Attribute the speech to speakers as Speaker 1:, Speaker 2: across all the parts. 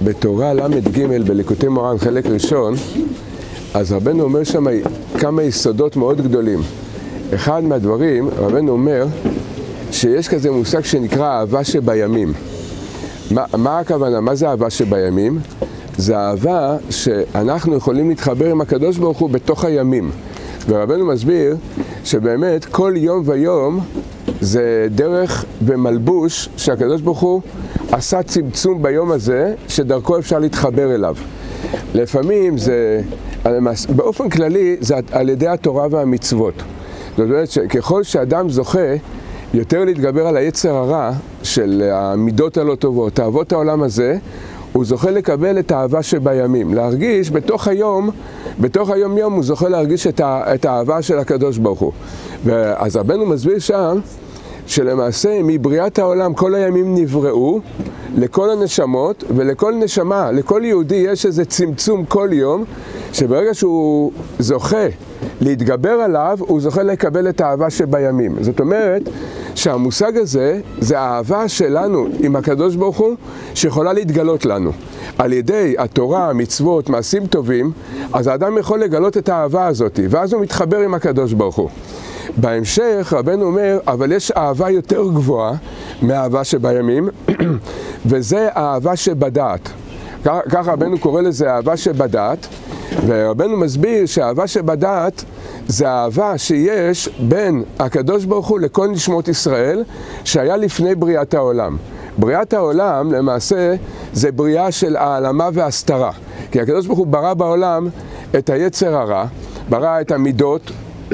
Speaker 1: בתורה ל"ג בליקוטי מוהר"ן חלק ראשון, אז רבנו אומר שם כמה יסודות מאוד גדולים. אחד מהדברים, רבנו אומר שיש כזה מושג שנקרא אהבה שבימים. מה הכוונה? מה זה אהבה שבימים? זה אהבה שאנחנו יכולים להתחבר עם הקדוש ברוך הוא בתוך הימים. ורבנו מסביר שבאמת כל יום ויום זה דרך ומלבוש שהקדוש ברוך הוא עשה צמצום ביום הזה שדרכו אפשר להתחבר אליו. לפעמים זה, באופן כללי, זה על ידי התורה והמצוות. זאת אומרת שככל שאדם זוכה יותר להתגבר על היצר הרע של המידות הלא טובות, אהבות העולם הזה, הוא זוכה לקבל את האהבה שבימים, להרגיש בתוך היום, בתוך היום יום הוא זוכה להרגיש את האהבה של הקדוש ברוך הוא. אז רבנו מסביר שם שלמעשה מבריאת העולם כל הימים נבראו לכל הנשמות ולכל נשמה, לכל יהודי יש איזה צמצום כל יום, שברגע שהוא זוכה להתגבר עליו, הוא זוכה לקבל את האהבה שבימים. זאת אומרת שהמושג הזה זה האהבה שלנו עם הקדוש ברוך הוא שיכולה להתגלות לנו. על ידי התורה, המצוות, מעשים טובים, אז האדם יכול לגלות את האהבה הזאת, ואז הוא מתחבר עם הקדוש ברוך הוא. בהמשך רבנו אומר, אבל יש אהבה יותר גבוהה מהאהבה שבימים, וזה האהבה שבדעת. כך רבנו קורא לזה אהבה שבדעת, ורבנו מסביר שהאהבה שבדעת זה האהבה שיש בין הקדוש ברוך הוא לכל נשמות ישראל שהיה לפני בריאת העולם. בריאת העולם למעשה זה בריאה של העלמה והסתרה, כי הקדוש ברוך הוא ברא בעולם את היצר הרע, ברא את המידות,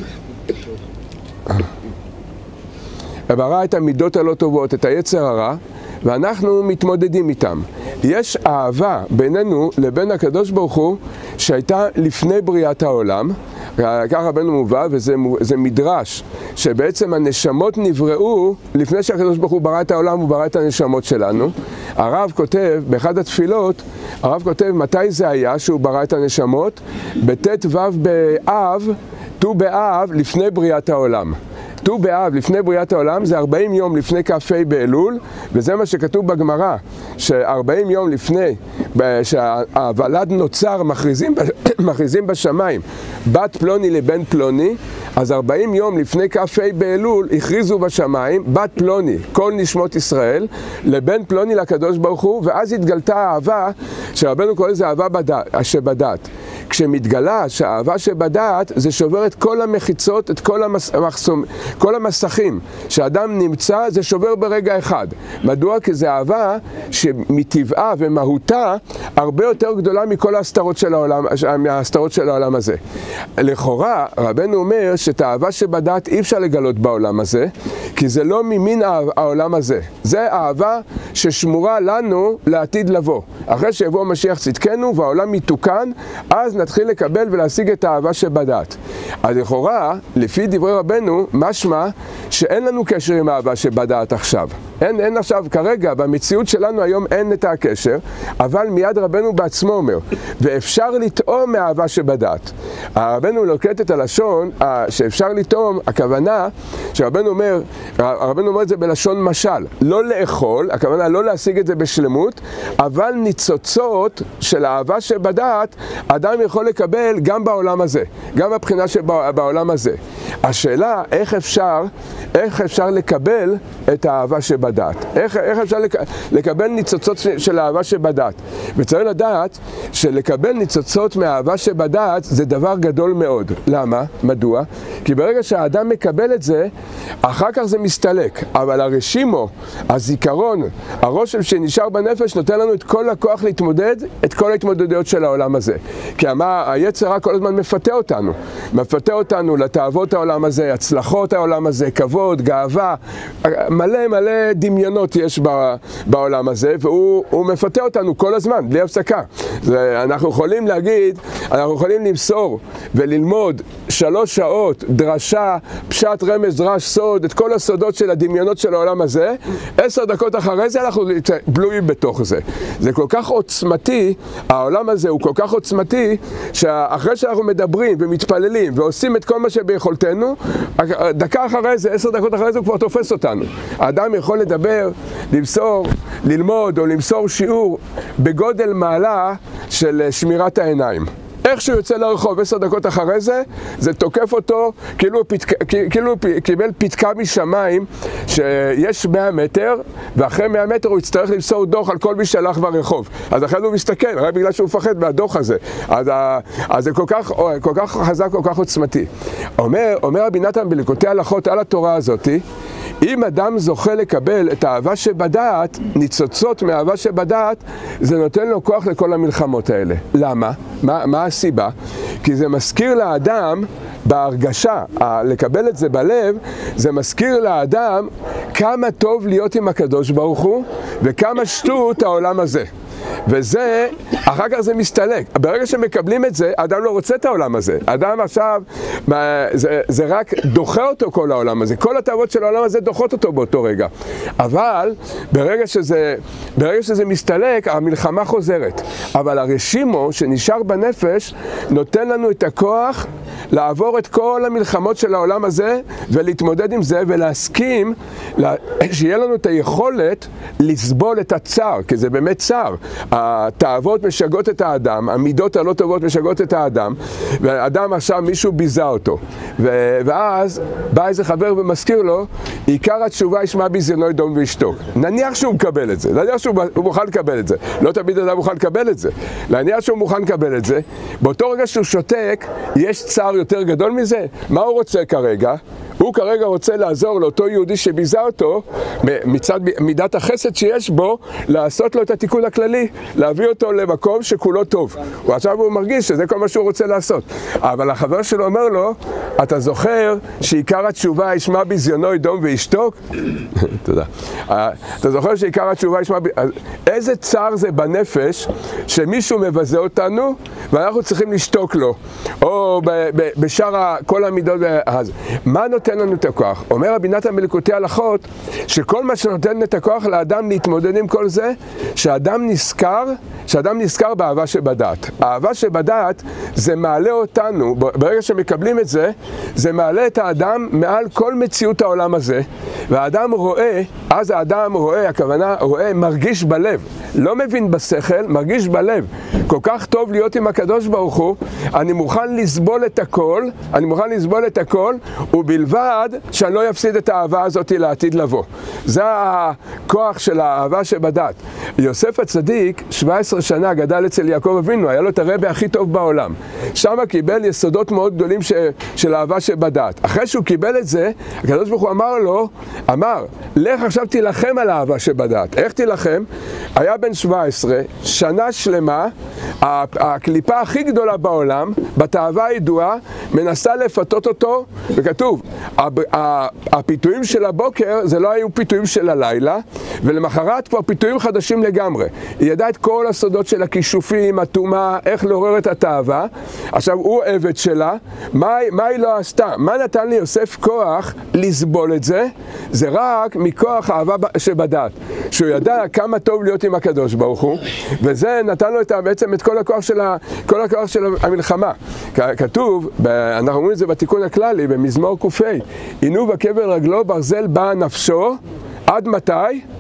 Speaker 1: ברא את המידות הלא טובות, את היצר הרע, ואנחנו מתמודדים איתם. יש אהבה בינינו לבין הקדוש ברוך הוא שהייתה לפני בריאת העולם, כך רבנו מובא, וזה מדרש שבעצם הנשמות נבראו לפני שהקדוש ברוך הוא ברא את העולם, הוא ברא את הנשמות שלנו. הרב כותב באחד התפילות, הרב כותב מתי זה היה שהוא ברא את הנשמות? בט"ו באב, ט"ו באב לפני בריאת העולם. ט"ו באב לפני בריאת העולם זה 40 יום לפני כ"ה באלול, וזה מה שכתוב בגמרא, ש40 יום לפני שהוולד נוצר מכריזים בשמיים בת פלוני לבן פלוני, אז 40 יום לפני כ"ה באלול הכריזו בשמיים בת פלוני, כל נשמות ישראל, לבן פלוני לקדוש ברוך הוא, ואז התגלתה האהבה שרבנו קורא לזה אהבה שבדעת. כשמתגלה שהאהבה שבדעת זה שובר את כל המחיצות, את כל המסכים שהאדם נמצא, זה שובר ברגע אחד. מדוע? כי זה אהבה שמטבעה ומהותה הרבה יותר גדולה מכל ההסתרות של העולם הזה. לכאורה רבנו אומר שאת האהבה שבדעת אי אפשר לגלות בעולם הזה, כי זה לא ממין העולם הזה. זה אהבה ששמורה לנו לעתיד לבוא. אחרי שיבוא משיח צדקנו והעולם מתוקן, אז נתחיל לקבל ולהשיג את האהבה שבדעת. אז לכאורה, לפי דברי רבנו, משמע שאין לנו קשר עם האהבה שבדעת עכשיו. אין עכשיו, כרגע, במציאות שלנו היום אין את הקשר, אבל מיד רבנו בעצמו אומר, ואפשר לטעום מהאהבה שבדעת. הרבנו לוקט את הלשון שאפשר לטעום, הכוונה שרבנו אומר, הרבנו אומר את זה בלשון משל, לא לאכול, הכוונה לא להשיג את זה בשלמות, אבל ניצוצות של האהבה שבדעת, אדם יכול לקבל גם בעולם הזה, גם בבחינה שבעולם הזה. השאלה, איך אפשר לקבל את האהבה שבדעת? איך אפשר לקבל ניצוצות של האהבה שבדעת? וצריך לדעת שלקבל ניצוצות מהאהבה שבדעת זה דבר גדול מאוד. למה? מדוע? כי ברגע שהאדם מקבל את זה, אחר כך זה מסתלק. אבל הרשימו, הזיכרון, הרושם שנשאר בנפש נותן לנו את כל הכוח להתמודד, את כל ההתמודדויות של העולם הזה. כי היצר הרע כל הזמן מפתה אותנו לתאוות העולם הזה, הצלחות העולם הזה, כבוד, גאווה, מלא דמיונות יש בעולם הזה, והוא מפתה אותנו כל הזמן, בלי הפסקה. אנחנו יכולים להגיד, אנחנו יכולים למסור וללמוד 3 שעות, דרשה, פשט, רמז, דרש, סוד, את כל הסודות של הדמיונות של העולם הזה, 10 דקות אחרי זה אנחנו בלויים בתוך זה. זה כל כך עוצמתי, העולם הזה הוא כל כך עוצמתי, שאחרי שאנחנו מדברים ומתפללים ועושים את כל מה שביכולתנו, אותנו, דקה אחרי זה, 10 דקות אחרי זה הוא כבר תופס אותנו. האדם יכול לדבר, למסור, ללמוד או למסור שיעור בגודל מעלה של שמירת העיניים. איך שהוא יוצא לרחוב 10 דקות אחרי זה, זה תוקף אותו כאילו הוא קיבל פתקה משמיים שיש 100 מטר, ואחרי 100 מטר הוא יצטרך למסור דוח על כל מי שהלך ברחוב. אז אחרי הוא מסתכל, רק בגלל שהוא מפחד מהדוח הזה. אז זה כל כך חזק, כל כך עוצמתי. אומר רבי נתן בליקוטי הלכות על התורה הזאת, אם אדם זוכה לקבל את האהבה שבדעת, ניצוצות מהאהבה שבדעת, זה נותן לו כוח לכל המלחמות האלה. למה? מה הסיבה? כי זה מזכיר לאדם בהרגשה, לקבל את זה בלב, זה מזכיר לאדם כמה טוב להיות עם הקדוש ברוך הוא, וכמה שטות העולם הזה. וזה, אחר כך זה מסתלק. ברגע שמקבלים את זה, האדם לא רוצה את העולם הזה. האדם עכשיו, זה רק דוחה אותו כל העולם הזה. כל התאוות של העולם הזה דוחות אותו באותו רגע. אבל ברגע שזה מסתלק, המלחמה חוזרת. אבל הרשימו שנשאר בנפש, נותן לנו את הכוח לעבור את כל המלחמות של העולם הזה, ולהתמודד עם זה, ולהסכים שיהיה לנו את היכולת לסבול את הצער, כי זה באמת צער. התאוות משגעות את האדם, המידות הלא טובות משגעות את האדם, והאדם עכשיו מישהו ביזה אותו, ואז בא איזה חבר ומזכיר לו, עיקר התשובה ישמע ביזיונו ידום וישתוק. נניח שהוא מקבל את זה, נניח שהוא מוכן לקבל את זה, לא תמיד אדם מוכן לקבל את זה, נניח שהוא מוכן לקבל את זה, באותו רגע שהוא שותק, יש צער יותר גדול מזה. מה הוא רוצה כרגע? הוא כרגע רוצה לעזור לאותו יהודי שביזה אותו, מצד מידת החסד שיש בו, לעשות לו את התיקון הכללי, להביא אותו למקום שכולו טוב. ועכשיו הוא מרגיש שזה כל מה שהוא רוצה לעשות. אבל החבר שלו אומר לו, אתה זוכר שעיקר התשובה ישמע ביזיונו ידום וישתוק? תודה. אתה זוכר שעיקר התשובה ישמע איזה צער זה בנפש שמישהו מבזה אותנו ואנחנו צריכים לשתוק לו, או בשאר כל המידות. מה נותן לנו את הכוח? אומר רבי נתן בליקוטי הלכות שכל מה שנותן את הכוח לאדם להתמודד עם כל זה, שאדם נזכר באהבה שבדעת. האהבה שבדעת זה מעלה אותנו, ברגע שמקבלים את זה, זה מעלה את האדם מעל כל מציאות העולם הזה, והאדם רואה, אז האדם רואה, הכוונה רואה, מרגיש בלב, לא מבין בשכל, מרגיש בלב. כל כך טוב להיות עם הקדוש ברוך הוא, אני מוכן לסבול את הכל, ובלבד שאני לא יפסיד את האהבה הזאת לעתיד לבוא. זה הכוח של האהבה שבדעת. יוסף הצדיק 17 שנה גדל אצל יעקב אבינו, היה לו את הרבי הכי טוב בעולם. שם קיבל יסודות מאוד גדולים של אהבה שבדעת. אחרי שהוא קיבל את זה, הקדוש ברוך הוא אמר, לך עכשיו תילחם על האהבה שבדעת. איך תילחם? היה בן 17, שנה שלמה, הקליפה הכי גדולה בעולם, בתאווה הידועה, מנסה לפתות אותו, וכתוב, הפיתויים של הבוקר זה לא היו פיתויים של הלילה, ולמחרת כבר פיתויים חדשים לגמרי. היא ידעה את כל הסודות של הכישופים, הטומאה, איך לעורר את התאווה. עכשיו הוא עבד שלה, מה היא לא עשתה? מה נתן לי יוסף כוח לסבול את זה? זה רק מכוח האהבה שבדעת, שהוא ידע כמה טוב להיות עם הקדוש ברוך הוא, וזה נתן לו בעצם את כל הכוח של המלחמה. כתוב, אנחנו אומרים את זה בתיקון הכללי, במזמור ק"ה, עינו בקבר רגלו ברזל באה נפשו, עד מתי?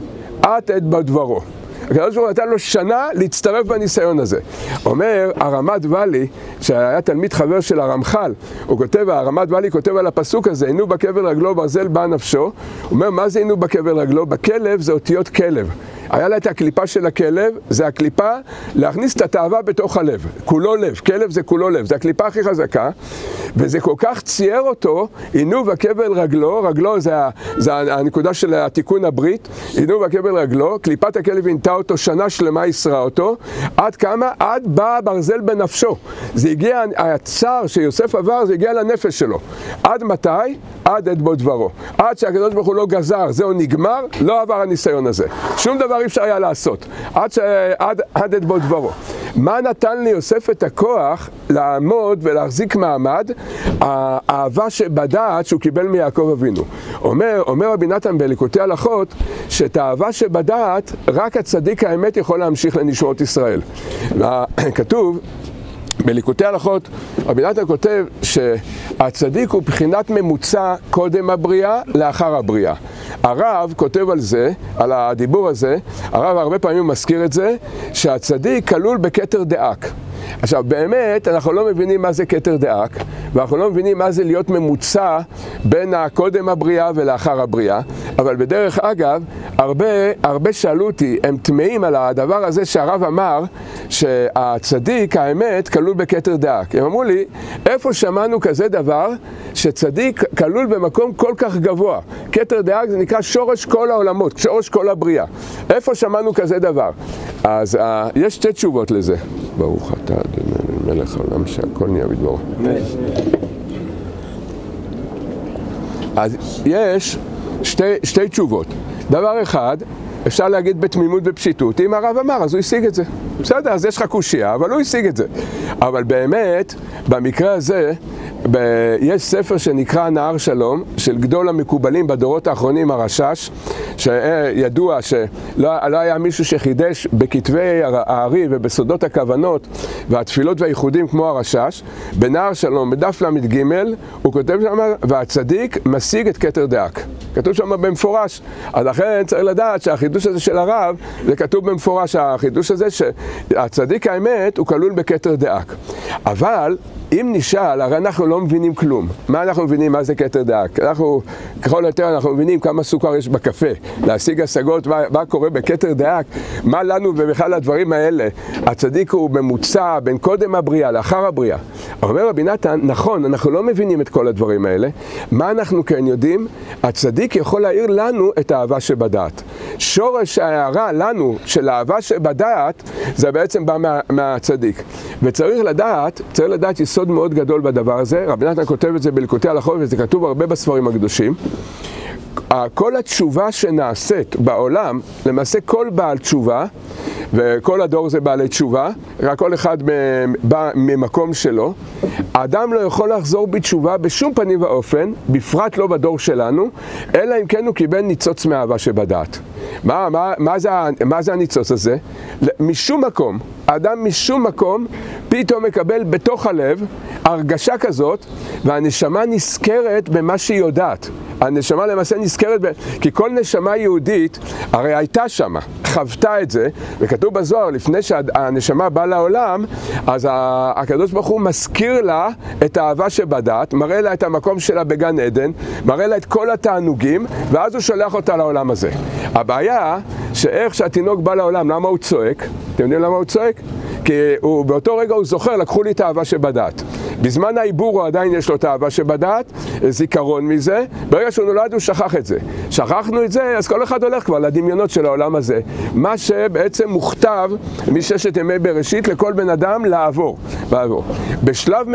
Speaker 1: עד עת בדברו. הקדוש ברוך הוא נתן לו שנה להצטרף בניסיון הזה. אומר הרמת ואלי, שהיה תלמיד חבר של הרמח"ל, הרמת ואלי כותב על הפסוק הזה, עינו בקבר רגלו ברזל באה נפשו. הוא אומר, מה זה עינו בקבר רגלו? בכלב זה אותיות כלב. היה לה את הקליפה של הכלב, זה הקליפה להכניס את התאווה בתוך הלב, כולו לב, כלב זה כולו לב, זה הקליפה הכי חזקה, וזה כל כך צייר אותו, עינו בקבל רגלו, רגלו זה הנקודה של התיקון הברית, עינו בקבל רגלו, קליפת הכלב עינתה אותו, שנה שלמה ישרה אותו, עד כמה? עד בא ברזל בנפשו. זה הגיע, הצער שיוסף עבר, זה הגיע לנפש שלו. עד מתי? עד עת בו דברו. עד שהקדוש ברוך הוא לא גזר, זהו נגמר, לא עבר הניסיון הזה. שום דבר אי אפשר היה לעשות. עד עת בו דברו. מה נתן לי יוסף את הכוח לעמוד ולהחזיק מעמד? האהבה שבדעת שהוא קיבל מיעקב אבינו. אומר רבי נתן בליקוטי הלכות, שאת האהבה שבדעת רק הצדיק האמת יכול להמשיך לנשמות ישראל. כתוב בליקוטי הלכות, רבי נתן כותב הצדיק הוא בחינת ממוצע קודם הבריאה, לאחר הבריאה. הרב כותב על זה, על הדיבור הזה, הרב הרבה פעמים מזכיר את זה, שהצדיק כלול בכתר דאק. עכשיו באמת אנחנו לא מבינים מה זה כתר דאק, ואנחנו לא מבינים מה זה להיות ממוצע בין הקודם הבריאה ולאחר הבריאה, אבל בדרך אגב הרבה שאלו אותי, הם תמאים על הדבר הזה שהרב אמר שהצדיק האמת כלול בכתר דאק. הם אמרו לי, איפה שמענו כזה דבר שצדיק כלול במקום כל כך גבוה? כתר דאק זה נקרא שורש כל העולמות, שורש כל הבריאה. איפה שמענו כזה דבר? אז יש שתי תשובות לזה. ברוך אתה אדוני מלך העולם שהכל נהיה בדברו. אז יש שתי תשובות. דבר אחד, אפשר להגיד בתמימות ופשיטות, אם הרב אמר אז הוא השיג את זה. בסדר, אז יש לך קושיה, אבל הוא השיג את זה. אבל באמת, במקרה הזה, יש ספר שנקרא נהר שלום, של גדול המקובלים בדורות האחרונים, הרשש, שידוע שלא היה מישהו שחידש בכתבי הארי ובסודות הכוונות והתפילות והייחודים כמו הרשש. בנהר שלום, בדף למ"ג, הוא כותב שם, והצדיק משיג את כתר דאק. כתוב שם במפורש. אז לכן צריך לדעת שהחידוש הזה של הרב, זה כתוב במפורש, החידוש הזה שהצדיק האמת הוא כלול בכתר דאק. אבל אם נשאל, הרי אנחנו לא מבינים כלום. מה אנחנו מבינים? מה זה כתר דאק? אנחנו, ככל יותר, אנחנו מבינים כמה סוכר יש בקפה. להשיג השגות, מה קורה בכתר דאק? מה לנו ובכלל הדברים האלה? הצדיק הוא ממוצע בין קודם הבריאה לאחר הבריאה. אומר רבי נתן, נכון, אנחנו לא מבינים את כל הדברים האלה. מה אנחנו כן יודעים? הצדיק יכול להאיר לנו את האהבה שבדעת. שורש ההערה לנו של האהבה שבדעת, זה בעצם בא מהצדיק. וצריך לדעת יסוד מאוד גדול בדבר הזה. רבי נתן כותב את זה בליקוטי הלכות, וזה כתוב הרבה בספרים הקדושים. כל התשובה שנעשית בעולם, למעשה כל בעל תשובה, וכל הדור זה בעלי תשובה, רק כל אחד בא ממקום שלו, האדם לא יכול לחזור בתשובה בשום פנים ואופן, בפרט לא בדור שלנו, אלא אם כן הוא קיבל ניצוץ מאהבה שבדעת. מה זה הניצוץ הזה? משום מקום, האדם משום מקום פתאום מקבל בתוך הלב הרגשה כזאת, והנשמה נזכרת במה שהיא יודעת. הנשמה למעשה נזכרת, כי כל נשמה יהודית הרי הייתה שמה, חוותה את זה, וכתוב בזוהר, לפני שהנשמה באה לעולם, אז הקדוש ברוך הוא מזכיר לה את האהבה שבדעת, מראה לה את המקום שלה בגן עדן, מראה לה את כל התענוגים, ואז הוא שולח אותה לעולם הזה. הבעיה, שאיך שהתינוק בא לעולם, למה הוא צועק? אתם יודעים למה הוא צועק? כי באותו רגע הוא זוכר, לקחו לי את האהבה שבדעת. בזמן העיבור הוא עדיין יש לו את האהבה שבדעת, זיכרון מזה, ברגע שהוא נולד הוא שכח את זה. שכחנו את זה, אז כל אחד הולך כבר לדמיונות של העולם הזה. מה שבעצם מוכתב מששת ימי בראשית לכל בן אדם לעבור. בשלב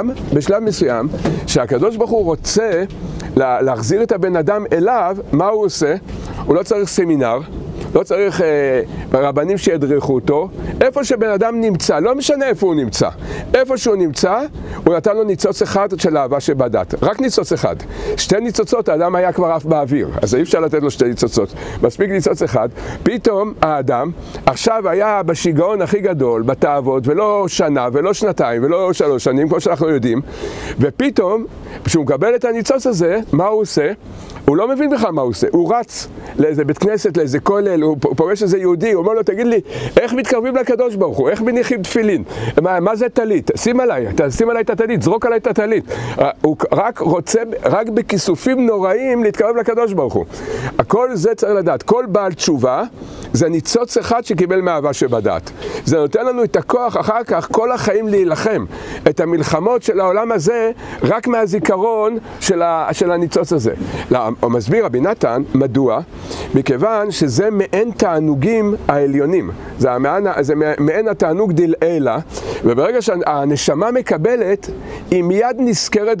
Speaker 1: מסוים, שהקדוש ברוך הוא רוצה להחזיר את הבן אדם אליו, מה הוא עושה? הוא לא צריך סמינר, לא צריך רבנים שידריכו אותו. איפה שבן אדם נמצא, לא משנה איפה הוא נמצא, איפה שהוא נמצא, הוא נתן לו ניצוץ אחד של אהבה שבדעת. רק ניצוץ אחד. שתי ניצוצות, האדם היה כבר עף באוויר, אז אי אפשר לתת לו שתי ניצוצות. מספיק ניצוץ אחד. פתאום האדם עכשיו היה בשיגעון הכי גדול, בתאוות, ולא שנה, ולא שנתיים, ולא 3 שנים, כמו שאנחנו יודעים. ופתאום, כשהוא מקבל את הניצוץ הזה, מה הוא עושה? הוא לא מבין בכלל מה הוא עושה, הוא רץ לאיזה בית כנסת, לאיזה כולל, הוא פוגש איזה יהודי, הוא אומר לו, תגיד לי, איך מתקרבים לקדוש ברוך הוא? איך מניחים תפילין? מה זה טלית? שים עליי את הטלית, זרוק עליי את הטלית. הוא רק רוצה, רק בכיסופים נוראים להתקרב לקדוש ברוך הוא. הכל זה צריך לדעת, כל בעל תשובה, זה ניצוץ אחד שקיבל מאהבה שבדעת. זה נותן לנו את הכוח אחר כך כל החיים להילחם. את המלחמות של העולם הזה, רק מהזיכרון של הניצוץ הזה. הוא מסביר רבי נתן, מדוע? מכיוון שזה מעין תענוגים העליונים. זה מעין התענוג דלעילה, וברגע שהנשמה מקבלת, היא מיד נזכרת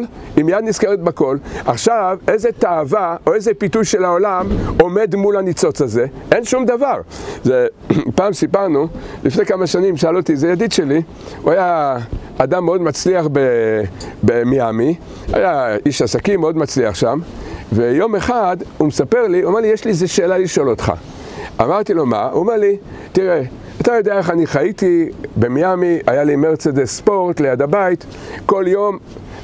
Speaker 1: בכל. עכשיו, איזה תאווה או איזה פיתוי של העולם עומד מול הניצוץ הזה? אין שום דבר. פעם סיפרנו, לפני כמה שנים שאל אותי, זה ידיד שלי, הוא היה אדם מאוד מצליח במיאמי, היה איש עסקים מאוד מצליח שם, ויום אחד הוא מספר לי, הוא אומר לי, יש לי איזו שאלה לשאול אותך. אמרתי לו, מה? הוא אומר לי, תראה, אתה יודע איך אני חייתי במיאמי, היה לי מרצדס ספורט ליד הבית, כל יום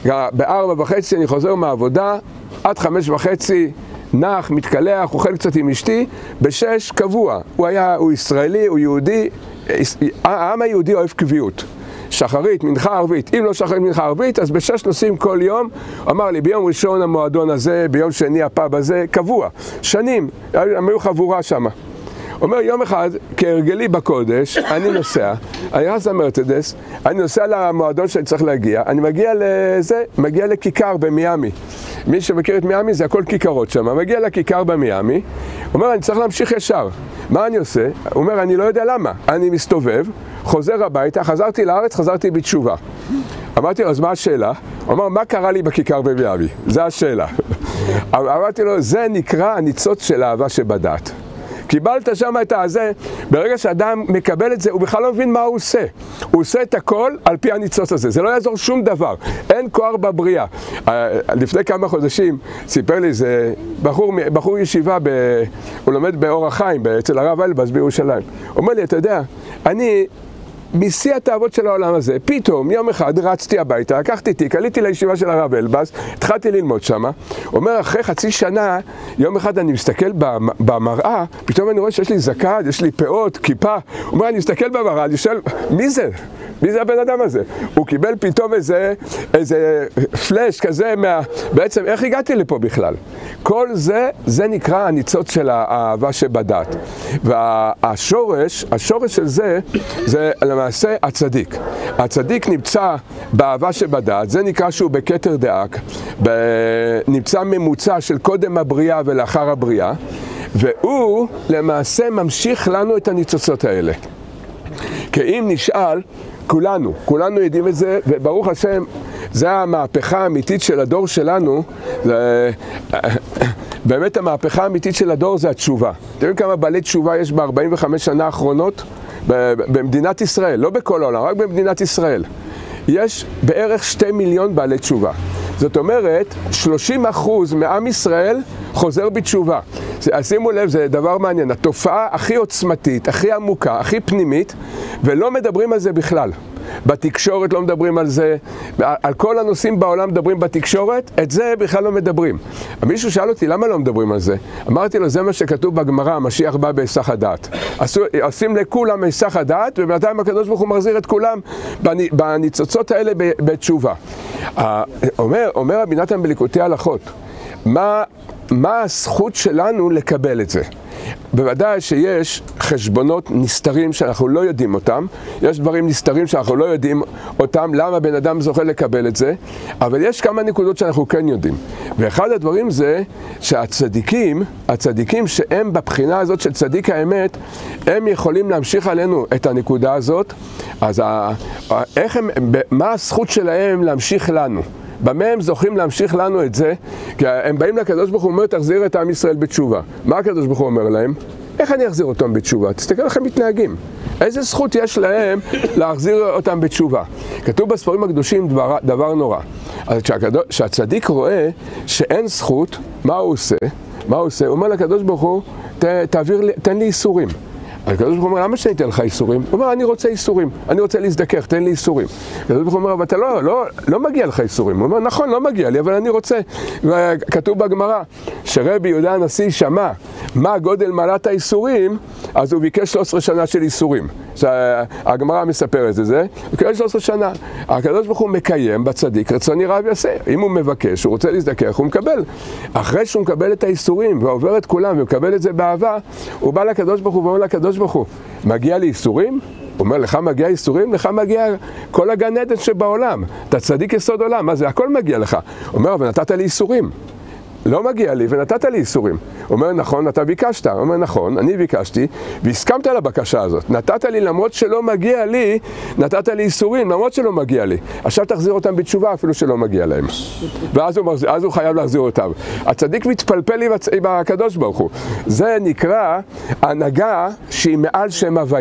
Speaker 1: ב4:30 אני חוזר מהעבודה, עד 5:30 נח, מתקלח, אוכל קצת עם אשתי, ב6 קבוע. הוא ישראלי, הוא יהודי, העם היהודי אוהב קביעות. שחרית, מנחה ערבית. אם לא שחרית, מנחה ערבית, אז ב6 נוסעים כל יום. אמר לי, ביום ראשון המועדון הזה, ביום שני הפאב הזה, קבוע. שנים, הם היו חבורה שם. אומר, יום אחד, כהרגלי בקודש, אני נוסע, אני רץ למרצדס, אני נוסע למועדון שאני צריך להגיע, אני מגיע לכיכר במיאמי. מי שמכיר את מיאמי זה הכל כיכרות שם, מגיע לכיכר במיאמי, אומר, אני צריך להמשיך ישר. מה אני עושה? הוא אומר, אני לא יודע למה. אני מסתובב, חוזר הביתה, חזרתי לארץ, חזרתי בתשובה. אמרתי לו, אז מה השאלה? הוא אמר, מה קרה לי בכיכר במיאמי? זו השאלה. אמרתי לו, זה נקרא הניצוץ של אהבה שבדעת. קיבלת שם את הזה, ברגע שאדם מקבל את זה, הוא בכלל לא מבין מה הוא עושה. הוא עושה את הכל על פי הניצוץ הזה, זה לא יעזור שום דבר, אין כוח בבריאה. לפני כמה חודשים סיפר לי איזה בחור ישיבה, הוא לומד באור החיים, אצל הרב אלבז בירושלים. הוא אומר לי, אתה יודע, אני משיא התאוות של העולם הזה, פתאום יום אחד רצתי הביתה, לקחתי תיק, עליתי לישיבה של הרב אלבז, התחלתי ללמוד שמה. אומר, אחרי חצי שנה, יום אחד אני מסתכל במראה, פתאום אני רואה שיש לי זקן, יש לי פאות, כיפה. אומר, אני מסתכל במראה, אני שואל, מי זה? מי זה הבן אדם הזה? הוא קיבל פתאום איזה פלאש כזה, בעצם איך הגעתי לפה בכלל? כל זה נקרא הניצוץ של האהבה שבדעת. והשורש של זה למעשה הצדיק. הצדיק נמצא באהבה שבדעת, זה נקרא שהוא בכתר דאק, נמצא ממוצע של קודם הבריאה ולאחר הבריאה, והוא למעשה ממשיך לנו את הניצוצות האלה. כי אם נשאל, כולנו יודעים את זה, וברוך השם, זה המהפכה האמיתית של הדור שלנו. באמת המהפכה האמיתית של הדור זה התשובה. אתם יודעים כמה בעלי תשובה יש ב-45 שנה האחרונות? במדינת ישראל, לא בכל העולם, רק במדינת ישראל. יש בערך 2 מיליון בעלי תשובה. זאת אומרת, 30% מעם ישראל חוזר בתשובה. שימו לב, זה דבר מעניין. התופעה הכי עוצמתית, הכי עמוקה, הכי פנימית, ולא מדברים על זה בכלל. בתקשורת לא מדברים על זה, על כל הנושאים בעולם מדברים בתקשורת, את זה בכלל לא מדברים. מישהו שאל אותי, למה לא מדברים על זה? אמרתי לו, זה מה שכתוב בגמרא, המשיח בא בהיסח הדעת. עושים לכולם היסח הדעת, ובינתיים הקדוש ברוך הוא מחזיר את כולם בניצוצות האלה בתשובה. אומר רבי נתן בליקוטי הלכות, מה הזכות שלנו לקבל את זה? בוודאי שיש חשבונות נסתרים שאנחנו לא יודעים אותם, יש דברים נסתרים שאנחנו לא יודעים אותם, למה בן אדם זוכה לקבל את זה, אבל יש כמה נקודות שאנחנו כן יודעים. ואחד הדברים זה שהצדיקים שהם בבחינה הזאת של צדיק האמת, הם יכולים להמשיך עלינו את הנקודה הזאת, אז מה הזכות שלהם להמשיך לנו? במה הם זוכים להמשיך לנו את זה? כי הם באים לקדוש ברוך הוא ואומר, תחזיר את עם ישראל בתשובה. מה הקדוש ברוך הוא אומר להם? איך אני אחזיר אותם בתשובה? תסתכל לכם מתנהגים. איזה זכות יש להם להחזיר אותם בתשובה? כתוב בספרים הקדושים דבר נורא. אז כשהצדיק רואה שאין זכות, מה הוא עושה? הוא אומר לקדוש ברוך הוא, תן לי איסורים. הקדוש ברוך הוא אומר, למה שאני אתן לך איסורים? הוא אומר, אני רוצה איסורים, אני רוצה להזדכך, תן לי איסורים. הקדוש ברוך הוא אומר, אבל אתה לא מגיע לך איסורים. הוא אומר, נכון, לא מגיע לי, אבל אני רוצה. כתוב בגמרא, שרבי יהודה הנשיא שמע מה גודל מעלת האיסורים, אז הוא ביקש 13 שנה של איסורים. הגמרא מספרת את זה, הוא ביקש 13 שנה. הקדוש ברוך הוא מקיים בצדיק, רצון יראה ויעשה. אם הוא מבקש, הוא רוצה להזדכך, הוא מקבל. אחרי שהוא מקבל את האיסורים ועובר את כולם ומקבל את זה באהבה, הוא בא לקדוש ברוך הוא ואומר לקדוש ברוך הוא, מגיע לי איסורים? הוא אומר, לך מגיע איסורים? לך מגיע כל הגן עדן שבעולם. אתה צדיק יסוד עולם, מה זה? הכל מגיע לך. הוא אומר, אבל נתת לי איסורים. לא מגיע לי ונתת לי איסורים. הוא אומר, נכון, אתה ביקשת. הוא אומר, נכון, אני ביקשתי והסכמת לבקשה הזאת. נתת לי למרות שלא מגיע לי, נתת לי איסורים למרות שלא מגיע לי. עכשיו תחזיר אותם בתשובה אפילו שלא מגיע להם. ואז הוא חייב להחזיר אותם. הצדיק מתפלפל עם הקדוש ברוך הוא. זה נקרא הנהגה שהיא מעל שם הוויה.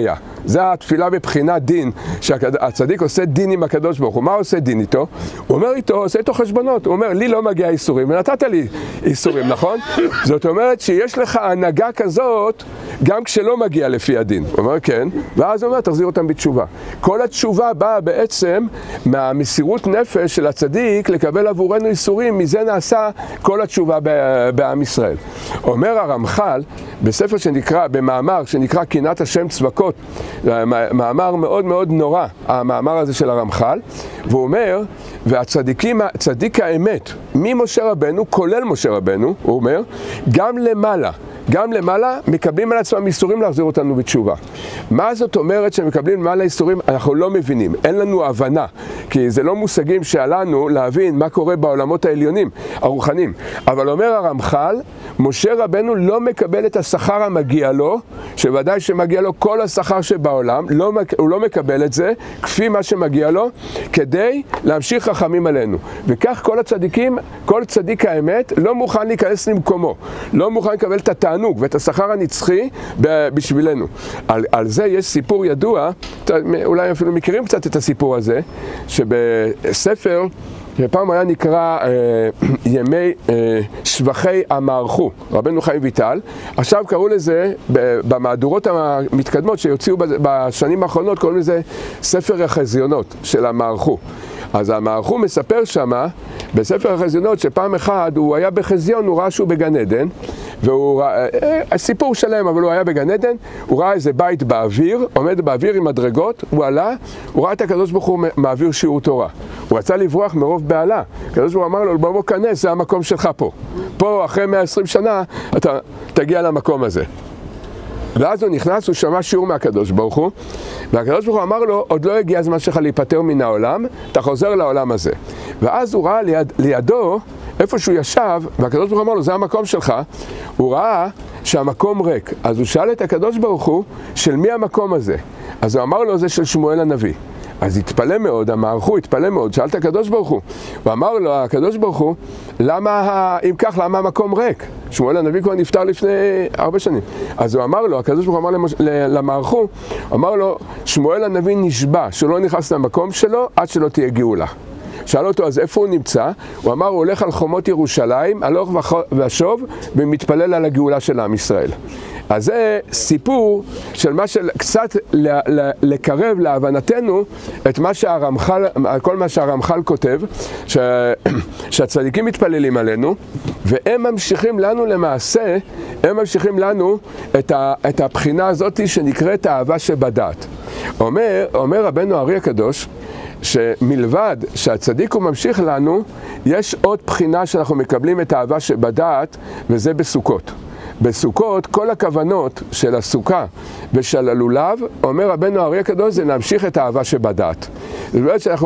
Speaker 1: זה התפילה בבחינת דין, שהצדיק עושה דין עם הקדוש ברוך הוא. מה עושה דין איתו? הוא אומר איתו, עושה איתו חשבונות. הוא אומר, לי לא מגיע איסורים, ונתת לי איסורים, נכון? זאת אומרת שיש לך הנהגה כזאת, גם כשלא מגיע לפי הדין. הוא אומר, כן, ואז הוא אומר, תחזיר אותם בתשובה. כל התשובה באה בעצם מהמסירות נפש של הצדיק לקבל עבורנו איסורים, מזה נעשה כל התשובה בעם ישראל. אומר הרמח"ל, בספר שנקרא, במאמר שנקרא קינת השם צבקות, מאמר מאוד מאוד נורא, המאמר הזה של הרמח"ל, והוא אומר, והצדיקים, צדיק האמת, ממשה רבנו, כולל משה רבנו, הוא אומר, גם למעלה מקבלים על עצמם איסורים להחזיר אותנו בתשובה. מה זאת אומרת שמקבלים למעלה איסורים? אנחנו לא מבינים, אין לנו הבנה, כי זה לא מושגים שעלינו להבין מה קורה בעולמות העליונים, הרוחנים. אבל אומר הרמח"ל, משה רבנו לא מקבל את השכר המגיע לו, שוודאי שמגיע לו כל השכר שבעולם, הוא לא מקבל את זה, כפי מה שמגיע לו, כדי להמשיך רחמים עלינו. וכך כל הצדיקים, כל צדיק האמת, לא מוכן להיכנס למקומו, לא מוכן לקבל את התענוג ואת השכר הנצחי בשבילנו. על זה יש סיפור ידוע, אולי אפילו מכירים קצת את הסיפור הזה, שבספר, שפעם היה נקרא ימי שבחי המערכו, רבנו חיים ויטל, עכשיו קראו לזה, במהדורות המתקדמות שיוציאו בשנים האחרונות, קוראים לזה ספר החזיונות של המערכו. אז המערכו מספר שמה, בספר החזיונות, שפעם אחד הוא היה בחזיון, הוא ראה שהוא בגן עדן, הסיפור שלם, אבל הוא היה בגן עדן, הוא ראה איזה בית באוויר, עומד באוויר עם מדרגות, הוא עלה, הוא ראה את הקדוש ברוך הוא מעביר שיעור תורה. הוא רצה לברוח מרוב בעלה. הקדוש ברוך הוא אמר לו, בוא כנס, זה המקום שלך פה. פה, אחרי 120 שנה, אתה תגיע למקום הזה. ואז הוא נכנס, הוא שמע שיעור מהקדוש ברוך הוא, והקדוש ברוך הוא אמר לו, עוד לא הגיע הזמן שלך להיפטר מן העולם, אתה חוזר לעולם הזה. ואז הוא ראה לידו, איפה שהוא ישב, והקדוש ברוך הוא אמר לו, זה המקום שלך, הוא ראה שהמקום ריק. אז הוא שאל את הקדוש ברוך הוא, של מי המקום הזה? אז הוא אמר לו, זה של שמואל הנביא. אז התפלא מאוד, המערכו התפלא מאוד, שאל את הקדוש ברוך הוא, ואמר לו, הקדוש ברוך הוא, אם כך, למה המקום ריק? שמואל הנביא כבר נפטר לפני 4 שנים. אז הוא אמר לו, הקדוש ברוך הוא אמר למערכו, אמר לו, שמואל הנביא נשבע, שהוא לא נכנס למקום שלו, עד שלא תהיה גאולה. שאל אותו, אז איפה הוא נמצא? הוא אמר, הוא הולך על חומות ירושלים, הלוך ושוב, ומתפלל על הגאולה של עם ישראל. אז זה סיפור של קצת לקרב להבנתנו את מה שהרמח"ל, כל מה שהרמח"ל כותב, שהצדיקים מתפללים עלינו, והם ממשיכים לנו למעשה, הם ממשיכים לנו את הבחינה הזאת שנקראת האהבה שבדעת. אומר רבנו הארי הקדוש, שמלבד שהצדיק הוא ממשיך לנו, יש עוד בחינה שאנחנו מקבלים את האהבה שבדעת, וזה בסוכות. בסוכות, כל הכוונות של הסוכה ושל הלולב, אומר רבנו הארי הקדוש, זה להמשיך את האהבה שבדעת. זאת אומרת שאנחנו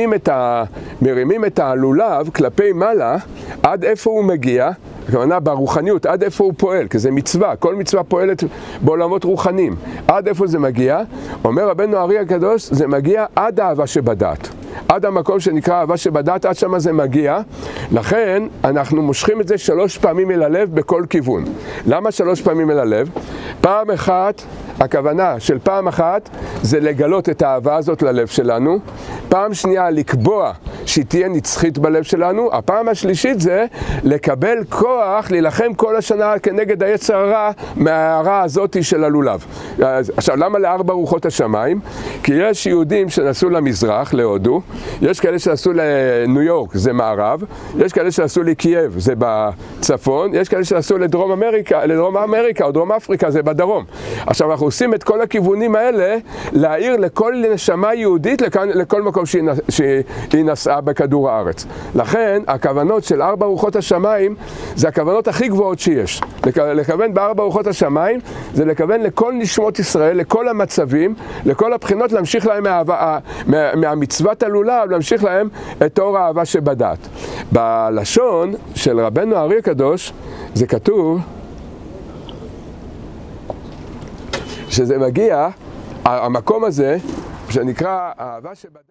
Speaker 1: מרימים את הלולב כלפי מעלה, עד איפה הוא מגיע, הכוונה ברוחניות, עד איפה הוא פועל, כי זה מצווה, כל מצווה פועלת בעולמות רוחניים. עד איפה זה מגיע? אומר רבנו הארי הקדוש, זה מגיע עד האהבה שבדעת. עד המקום שנקרא אהבה שבדעת, עד שמה זה מגיע. לכן אנחנו מושכים את זה 3 פעמים אל הלב בכל כיוון. למה 3 פעמים אל הלב? פעם אחת, הכוונה של פעם אחת זה לגלות את האהבה הזאת ללב שלנו. פעם שנייה לקבוע שהיא תהיה נצחית בלב שלנו. הפעם השלישית זה לקבל כוח להילחם כל השנה כנגד היצר הרע מההערה הזאת של הלולב. עכשיו, למה ל4 רוחות השמיים? כי יש יהודים שנסעו למזרח, להודו, יש כאלה שנסעו לניו יורק, זה מערב, יש כאלה שנסעו לקייב, זה בצפון, יש כאלה שנסעו לדרום אמריקה או דרום אפריקה, זה בדרום. עכשיו, אנחנו עושים את כל הכיוונים האלה להעיר לכל נשמה יהודית לכל מקום שהיא נסעה בכדור הארץ. לכן, הכוונות של 4 רוחות השמיים זה הכוונות הכי גבוהות שיש. לכוון ב4 רוחות השמיים זה לכוון לכל נשמות ישראל, לכל המצבים, לכל הבחינות, להמשיך להם מהמצוות הלולב, להמשיך להם את אור האהבה שבדעת. בלשון של רבנו הארי הקדוש זה כתוב שזה מגיע, המקום הזה שנקרא אהבה שבדעת,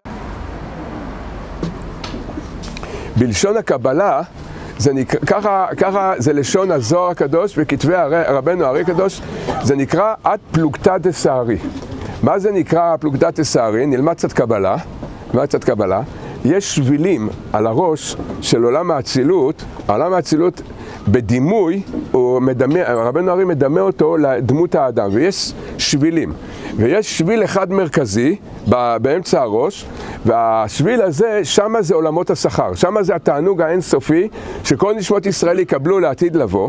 Speaker 1: בלשון הקבלה, ככה זה לשון הזוהר הקדוש וכתבי רבנו הארי הקדוש, זה נקרא עד פלוגתא דסהרי. מה זה נקרא פלוגתא דשערי? נלמד קצת קבלה. יש שבילים על הראש של עולם האצילות, העולם האצילות בדימוי, רבנו הרי מדמה אותו לדמות האדם, ויש שבילים. ויש שביל אחד מרכזי באמצע הראש, והשביל הזה, שמה זה עולמות השכר, שמה זה התענוג האינסופי שכל נשמות ישראל יקבלו לעתיד לבוא.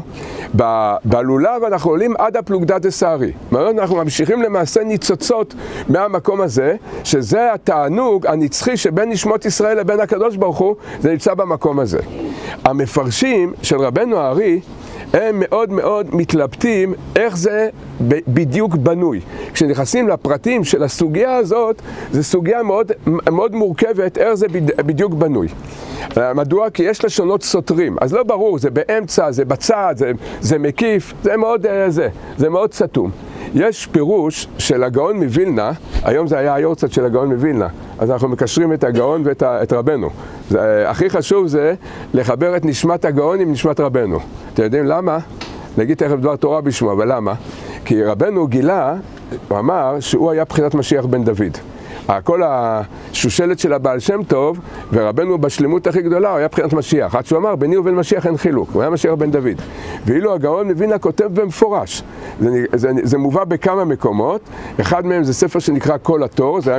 Speaker 1: בלולב אנחנו עולים עד הפלוגתא דשערי. אנחנו ממשיכים למעשה ניצוצות מהמקום הזה, שזה התענוג הנצחי שבין נשמות ישראל לבין הקדוש ברוך הוא, זה נמצא במקום הזה. המפרשים של רבנו הארי הם מאוד מאוד מתלבטים איך זה בדיוק בנוי. כשנכנסים לפרטים של הסוגיה הזאת, זו סוגיה מאוד, מאוד מורכבת, איך זה בדיוק בנוי. מדוע? כי יש לשונות סותרים, אז לא ברור, זה באמצע, זה בצד, זה מקיף, זה מאוד סתום. יש פירוש של הגאון מווילנה, היום זה היה היורצייט של הגאון מווילנה, אז אנחנו מקשרים את הגאון ואת רבנו. הכי חשוב זה לחבר את נשמת הגאון עם נשמת רבנו. אתם יודעים למה? נגיד תכף דבר תורה בשמו, אבל למה? כי רבנו גילה, הוא אמר שהוא היה בחינת משיח בן דוד. כל השושלת של הבעל שם טוב, ורבנו בשלמות הכי גדולה, הוא היה בחינת משיח. עד שהוא אמר, ביני ובין משיח אין חילוק, הוא היה משיח בן דוד. ואילו הגאון מווילנה כותב במפורש. זה מובא בכמה מקומות, אחד מהם זה ספר שנקרא כל התור, זה היה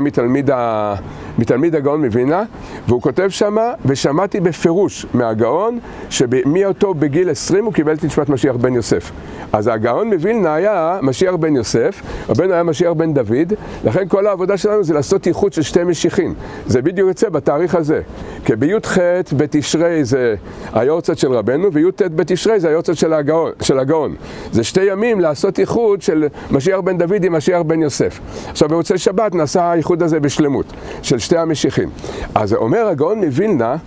Speaker 1: מתלמיד הגאון מווילנה, והוא כותב שמה, ושמעתי בפירוש מהגאון, שמאותו בגיל 20 הוא קיבל את נשמת משיח בן יוסף. אז הגאון מווילנה היה משיח בן יוסף, רבנו היה משיח בן דוד, לכן כל העבודה שלנו זה לעשות ייחוד של שתי משיחים. זה בדיוק יוצא בתאריך הזה. כי בי"ח בתשרי זה היורצייט של רבנו, וי"ט בתשרי זה היורצייט של הגאון. זה שתי ימים לעשות ייחוד של משיח בן דוד עם משיח בן יוסף. עכשיו במוצאי שבת נעשה הייחוד הזה בשלמות, של שתי המשיחים. אז אומר הגאון מווילנה,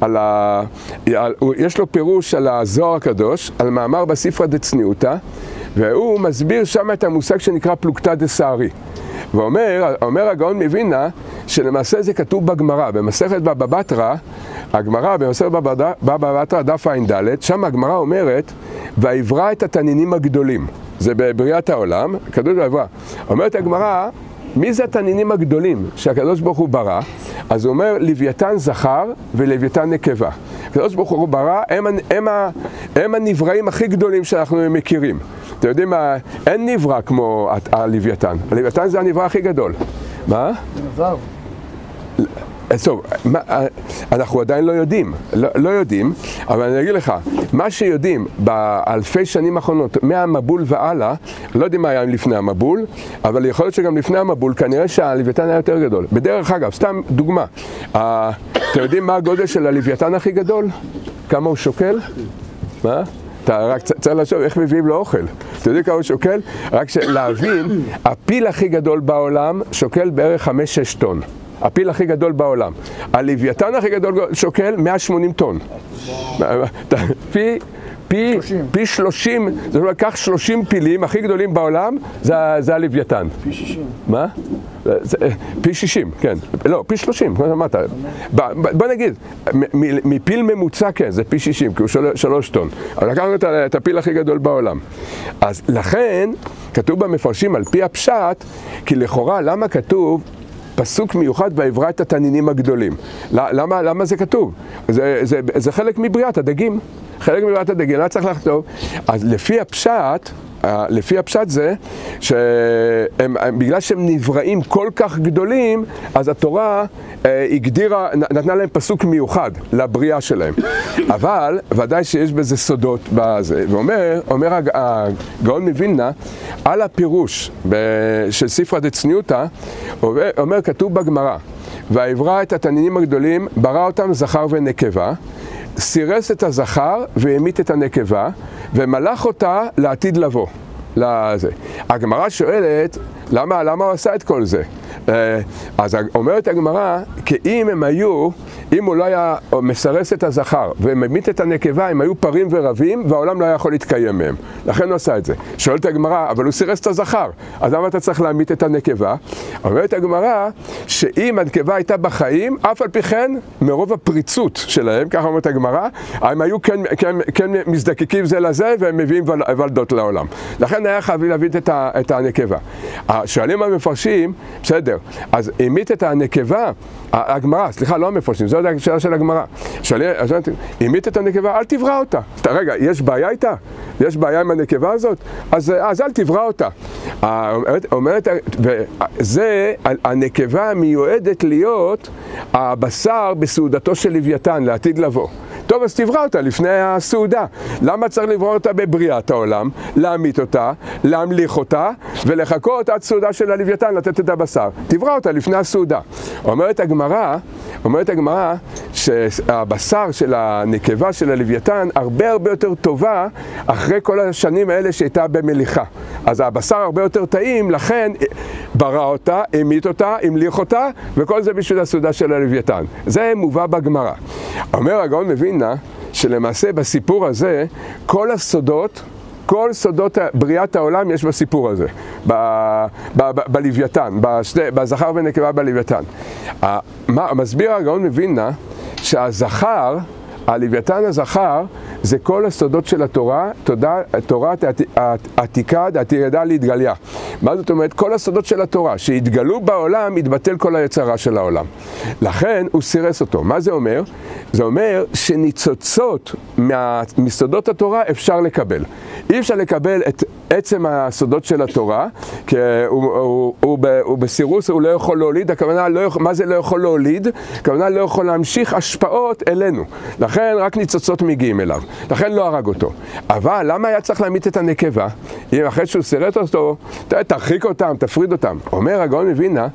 Speaker 1: יש לו פירוש על הזוהר הקדוש, על מאמר בספרא דצניעותא, והוא מסביר שם את המושג שנקרא פלוגתא דשערי. ואומר הגאון מווילנה שלמעשה זה כתוב בגמרא, במסכת בבא בתרא, הגמרא במסכת בבא בתרא דף ע"ד, שם הגמרא אומרת, ויברא את התנינים הגדולים. זה בבריאת העולם, כתוב ויברא. אומרת הגמרא, מי זה התנינים הגדולים שהקדוש ברוך הוא ברא? אז הוא אומר, לוויתן זכר ולוויתן נקבה. הקדוש ברוך הוא ברא, הם הנבראים הכי גדולים שאנחנו מכירים. אתם יודעים מה, אין נברא כמו הלוויתן. הלוויתן זה הנברא הכי גדול. מה? נבר. טוב, אנחנו עדיין לא יודעים, אבל אני אגיד לך, מה שיודעים באלפי שנים האחרונות, מהמבול והלאה, לא יודעים מה היה לפני המבול, אבל יכול להיות שגם לפני המבול, כנראה שהלוויתן היה יותר גדול. בדרך אגב, סתם דוגמה, אתם יודעים מה הגודל של הלוויתן הכי גדול? כמה הוא שוקל? מה? אתה רק צריך לחשוב איך מביאים לו אוכל. אתה יודע כמה הוא שוקל? רק להבין, הפיל הכי גדול בעולם שוקל בערך 5-6 טון. הפיל הכי גדול בעולם. הלוויתן הכי גדול שוקל 180 טון. פי 30, זאת אומרת, כך 30 פילים הכי גדולים בעולם, זה הלוויתן.
Speaker 2: פי 60.
Speaker 1: מה? פי 60, כן. לא, פי 30, כמו שאמרת. בוא נגיד, מפיל ממוצע, כן, זה פי 60, כי הוא 3 טון. אבל לקחנו את הפיל הכי גדול בעולם. אז לכן, כתוב במפרשים על פי הפשט, כי לכאורה, למה כתוב פסוק מיוחד ויברא את התנינים הגדולים? למה זה כתוב? זה חלק מבריאת הדגים. חלק מבריאת הדגים, לא צריך לכתוב. אז לפי הפשט זה שבגלל שהם נבראים כל כך גדולים, אז התורה נתנה להם פסוק מיוחד לבריאה שלהם. אבל ודאי שיש בזה סודות בזה. ואומר הגאון מווילנה, על הפירוש של ספרא דצניעותא, אומר כתוב בגמרא, ויברא את התנינים הגדולים, ברא אותם זכר ונקבה, סירס את הזכר והמית את הנקבה, ומלך אותה לעתיד לבוא. הגמרא שואלת, למה הוא עשה את כל זה? אז אומרת הגמרא, כי אם אם הוא לא היה מסרס את הזכר וממית את הנקבה, הם היו פרים ורבים והעולם לא היה יכול להתקיים מהם. לכן הוא עשה את זה. שואלת הגמרא, אבל הוא סירס את הזכר, אז למה אתה צריך להמית את הנקבה? אומרת הגמרא שאם הנקבה הייתה בחיים, אף על פי כן, מרוב הפריצות שלהם, ככה אומרת הגמרא, הם היו כן מזדקקים זה לזה והם מביאים ולדות לעולם. לכן היה חייב להביא את הנקבה. שואלים המפרשים, בסדר, אז המית את הנקבה, הגמרא, סליחה, לא המפרשים, זו השאלה של הגמרא. המית את הנקבה, אל תברא אותה. רגע, יש בעיה איתה? יש בעיה עם הנקבה הזאת? אז אל תברא אותה. אומרת, זה, הנקבה מיועדת להיות הבשר בסעודתו של לוויתן, לעתיד לבוא. טוב, אז תברא אותה לפני הסעודה. למה צריך לברוא אותה בבריאת העולם? להמית אותה, להמליך אותה, ולחכות עד סעודה של הלוויתן לתת את הבשר. תברא אותה לפני הסעודה. אומרת הגמרא שהבשר של הנקבה של הלוויתן הרבה יותר טובה אחרי כל השנים האלה שהייתה במליחה. אז הבשר הרבה יותר טעים, לכן ברא אותה, המית אותה, המליך אותה, וכל זה בשביל הסעודה של הלוויתן. זה מובא בגמרא. אומר הגאון מווילנה שלמעשה בסיפור הזה כל סודות בריאת העולם יש בסיפור הזה, בלוויתן, בזכר ונקבה בלוויתן. מסביר הגאון מווילנה שהזכר, הלוויתן הזכר, זה כל הסודות של התורה, תורת עתיקה דעתירדה להתגליה. מה זאת אומרת? כל הסודות של התורה שהתגלו בעולם, התבטל כל היצרה של העולם. לכן הוא סירס אותו. מה זה אומר? זה אומר שניצוצות מסודות התורה אפשר לקבל. אי אפשר לקבל את עצם הסודות של התורה, כי הוא בסירוס, הוא לא יכול להוליד, הכוונה, מה זה לא יכול להוליד? הכוונה לא יכול להמשיך השפעות אלינו. לכן רק ניצוצות מגיעים אליו. לכן לא הרג אותו. אבל למה היה צריך להמית את הנקבה? אם אחרי שהוא סירט אותו, תרחיק אותם, תפריד אותם. אומר הגאון מווילנה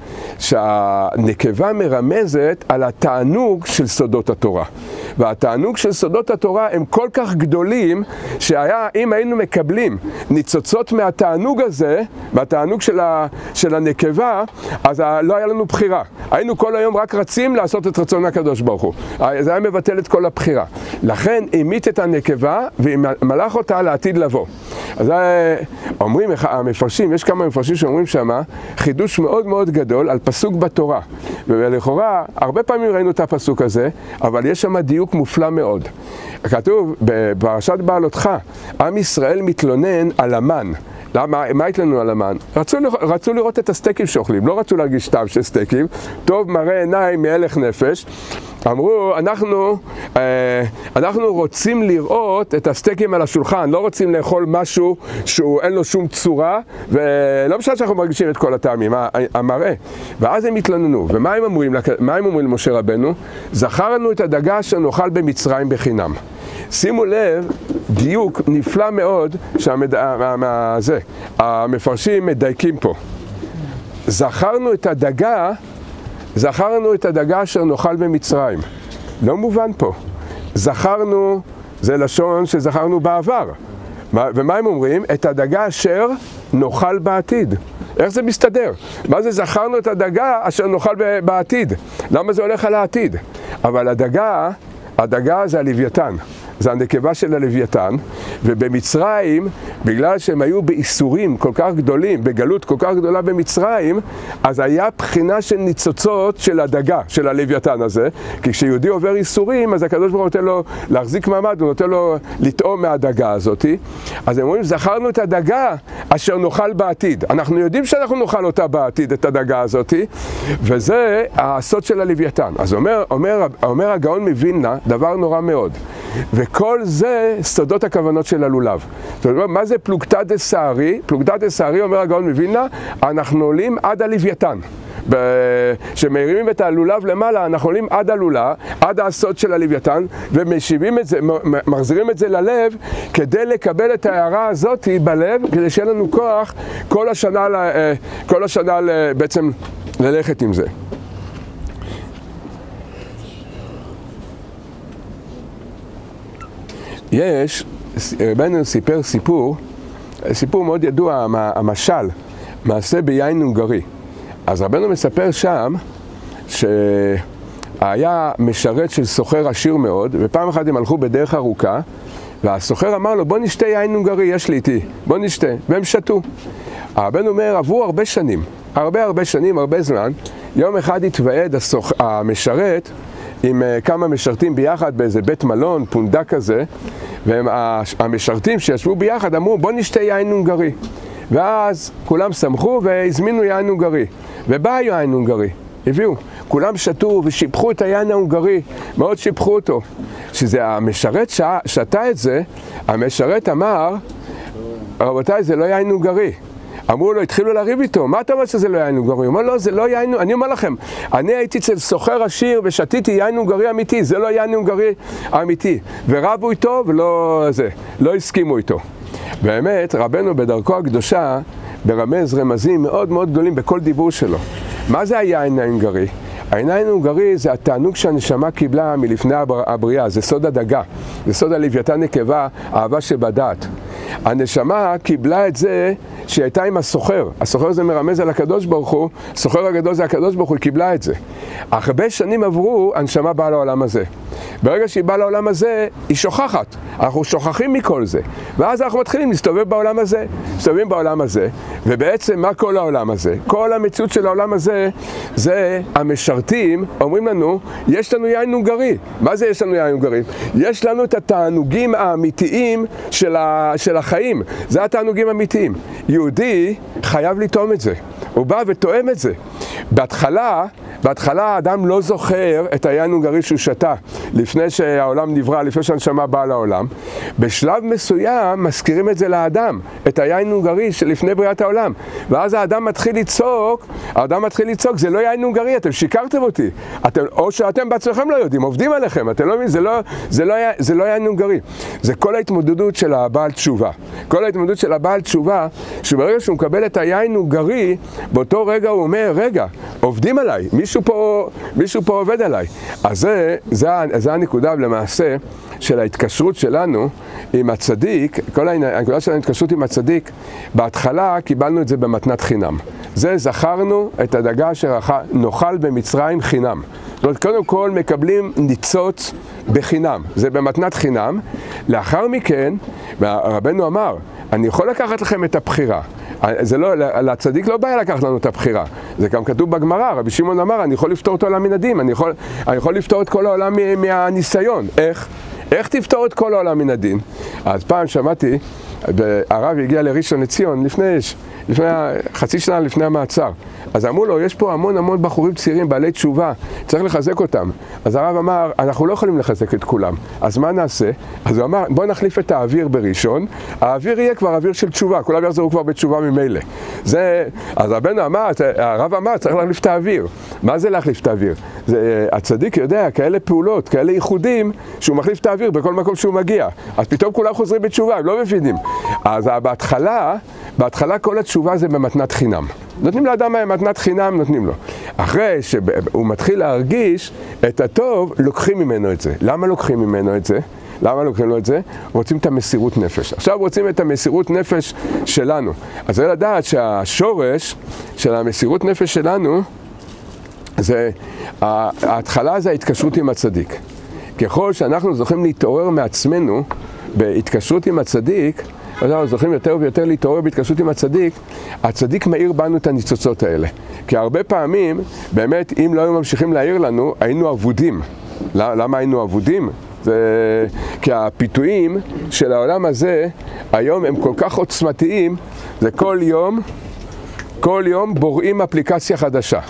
Speaker 1: שהנקבה מרמזת על התענוג של סודות התורה. והתענוג של סודות התורה הם כל כך גדולים, אם היינו מקבלים ניצוצות מהתענוג הזה, מהתענוג של הנקבה, אז לא היה לנו בחירה. היינו כל היום רק רצים לעשות את רצון הקדוש ברוך הוא. זה היה מבטל את כל הבחירה. לכן המית את הנקבה ומלך אותה לעתיד לבוא. אז אומרים המפרשים, יש כמה מפרשים שאומרים שמה חידוש מאוד מאוד גדול על פסוק בתורה. ולכאורה, הרבה פעמים ראינו את הפסוק הזה, אבל יש שם דיוק מופלא מאוד. כתוב בפרשת בעלותך, עם ישראל מתלונן על המן. מה התלוננו על המן? רצו לראות את הסטייקים שאוכלים, לא רצו להרגיש טעם של סטייקים, טוב מראה עיניים מהלך נפש. אמרו, אנחנו רוצים לראות את הסטייקים על השולחן, לא רוצים לאכול משהו שאין לו שום צורה, ולא משנה שאנחנו מרגישים את כל הטעמים, המראה. ואז הם התלוננו, ומה הם אומרים למשה רבנו? זכרנו את הדגה שנאכל במצרים בחינם. שימו לב, דיוק נפלא מאוד המפרשים מדייקים פה. זכרנו את הדגה אשר נאכל במצרים. לא מובן פה. זכרנו, זה לשון שזכרנו בעבר. ומה הם אומרים? את הדגה אשר נאכל בעתיד. איך זה מסתדר? מה זה זכרנו את הדגה אשר נאכל בעתיד? למה זה הולך על העתיד? אבל הדגה זה הלוויתן. זה הנקבה של הלוויתן, ובמצרים, בגלל שהם היו באיסורים כל כך גדולים, בגלות כל כך גדולה במצרים, אז היה בחינה של ניצוצות של הדגה, של הלוויתן הזה, כי כשיהודי עובר איסורים, אז הקדוש ברוך הוא נותן לו להחזיק מעמד, הוא נותן לו לטעום מהדגה הזאת. אז הם אומרים, זכרנו את הדגה אשר נאכל בעתיד. אנחנו יודעים שאנחנו נאכל אותה בעתיד, את הדגה הזאת, וזה הסוד של הלוויתן. אז אומר הגאון מווילנה, דבר נורא מאוד. וכל זה סודות הכוונות של הלולב. זאת אומרת, מה זה פלוגתא דסהרי? פלוגתא דסהרי, אומר הגאון מווילנה, אנחנו עולים עד הלוויתן. שמרימים את הלולב למעלה, אנחנו עולים עד הלולה, עד הסוד של הלוויתן, ומשיבים את זה, מחזירים את זה ללב, כדי לקבל את ההערה הזאת בלב, כדי שיהיה לנו כוח כל השנה בעצם ללכת עם זה. רבנו סיפר סיפור מאוד ידוע, המשל, מעשה ביין הונגרי. אז רבנו מספר שם היה משרת של סוחר עשיר מאוד, ופעם אחת הם הלכו בדרך ארוכה, והסוחר אמר לו, בוא נשתה יין הונגרי, יש לי איתי, בוא נשתה, והם שתו. הבן אומר, עברו הרבה שנים, הרבה שנים, הרבה זמן, יום אחד התוועד המשרת עם כמה משרתים ביחד באיזה בית מלון, פונדק כזה, והמשרתים שישבו ביחד אמרו, בוא נשתה יין הונגרי. ואז כולם שמחו והזמינו יין הונגרי, ובא יין הונגרי, הביאו. כולם שתו ושיפחו את היין ההונגרי, מאוד שיפחו אותו. שזה המשרת שתה את זה, המשרת אמר, רבותיי, זה לא יין הונגרי. אמרו לו, התחילו לריב איתו, מה אתה אומר שזה לא יין הונגרי? הוא אומר, לא, זה לא יין, אני אומר לכם, אני הייתי אצל סוחר עשיר ושתיתי יין הונגרי אמיתי, זה לא יין הונגרי אמיתי. ורבו איתו ולא לא הסכימו איתו. באמת, רבנו בדרכו הקדושה, ברמז רמזים מאוד מאוד גדולים בכל דיבור שלו. מה זה היין ההונגרי? היין ההונגרי זה התענוג שהנשמה קיבלה מלפני הבריאה, זה סוד הדגה, זה סוד הלוויתן נקבה, אהבה שבדעת. הנשמה קיבלה את זה שהיא הייתה עם הסוחר. הסוחר זה מרמז על הקדוש ברוך הוא, הסוחר הגדול זה הקדוש ברוך הוא, היא קיבלה את זה. הרבה שנים עברו, הנשמה באה לעולם הזה. ברגע שהיא באה לעולם הזה, היא שוכחת. אנחנו שוכחים מכל זה. ואז אנחנו מתחילים להסתובב בעולם הזה. מסתובבים בעולם הזה, ובעצם מה כל העולם הזה? כל המציאות של העולם הזה, זה המשרתים אומרים לנו, יש לנו יין הונגרי. מה זה יש לנו יין הונגרי? יש לנו את התענוגים האמיתיים של החיים. זה התענוגים האמיתיים. יהודי חייב לטעום את זה. הוא בא וטועם את זה. בהתחלה האדם לא זוכר את היין הונגרי שהוא שתה לפני שהעולם נברא, לפני שהנשמה באה לעולם. בשלב מסוים מזכירים את זה לאדם, את היין הונגרי שלפני בריאת העולם. ואז האדם מתחיל לצעוק, זה לא יין הונגרי, אתם שיקרתם אותי. או שאתם בעצמכם לא יודעים, עובדים עליכם, אתם לא מבינים, זה לא יין הונגרי. זה כל ההתמודדות של הבעל תשובה. כל ההתמודדות של הבעל תשובה, שברגע שהוא מקבל את היין הונגרי, באותו רגע הוא אומר, רגע, עובדים עליי, מישהו פה עובד עליי. אז זה הנקודה למעשה של ההתקשרות שלנו עם הצדיק. כל הנקודה של ההתקשרות עם הצדיק, בהתחלה קיבלנו את זה במתנת חינם. זה זכרנו את הדגה שנאכל במצרים חינם. זאת אומרת, קודם כל מקבלים ניצוץ בחינם, זה במתנת חינם. לאחר מכן, רבנו אמר, אני יכול לקחת לכם את הבחירה. זה לא, לצדיק לא בעיה לקחת לנו את הבחירה. זה גם כתוב בגמרא, רבי שמעון אמר, אני יכול לפתור את העולם מן הדין, אני יכול לפתור את כל העולם מהניסיון. איך תפתור את כל העולם מן הדין? אז פעם שמעתי, הרב הגיע לראשון לציון לפני חצי שנה לפני המעצר. אז אמרו לו, יש פה המון בחורים צעירים, בעלי תשובה, צריך לחזק אותם. אז הרב אמר, אנחנו לא יכולים לחזק את כולם, אז מה נעשה? אז הוא אמר, בוא נחליף את האוויר בראשון, האוויר יהיה כבר אוויר של תשובה, כולם יחזרו כבר בתשובה ממילא. אז הרב אמר, צריך להחליף את האוויר. מה זה להחליף את האוויר? הצדיק יודע, כאלה פעולות, כאלה ייחודים, שהוא מחליף את האוויר בכל מקום שהוא מגיע. אז פתאום כולם חוזרים בתשובה, הם לא מבינים. אז בהתחלה כל התשובה זה במתנת חינם. נותנים לאדם מתנת חינם, נותנים לו. אחרי שהוא מתחיל להרגיש את הטוב, לוקחים ממנו את זה. למה לוקחים ממנו את זה? רוצים את המסירות נפש. עכשיו רוצים את המסירות נפש שלנו. אז זה לדעת שהשורש של המסירות נפש שלנו, ההתחלה זה ההתקשרות עם הצדיק. ככל שאנחנו זוכים להתעורר מעצמנו בהתקשרות עם הצדיק, אנחנו זוכים יותר ויותר להתעורר בהתקשרות עם הצדיק, הצדיק מאיר בנו את הניצוצות האלה. כי הרבה פעמים, באמת, אם לא היו ממשיכים להעיר לנו, היינו אבודים. למה היינו אבודים? כי הפיתויים של העולם הזה, היום הם כל כך עוצמתיים, זה כל יום בוראים אפליקציה חדשה.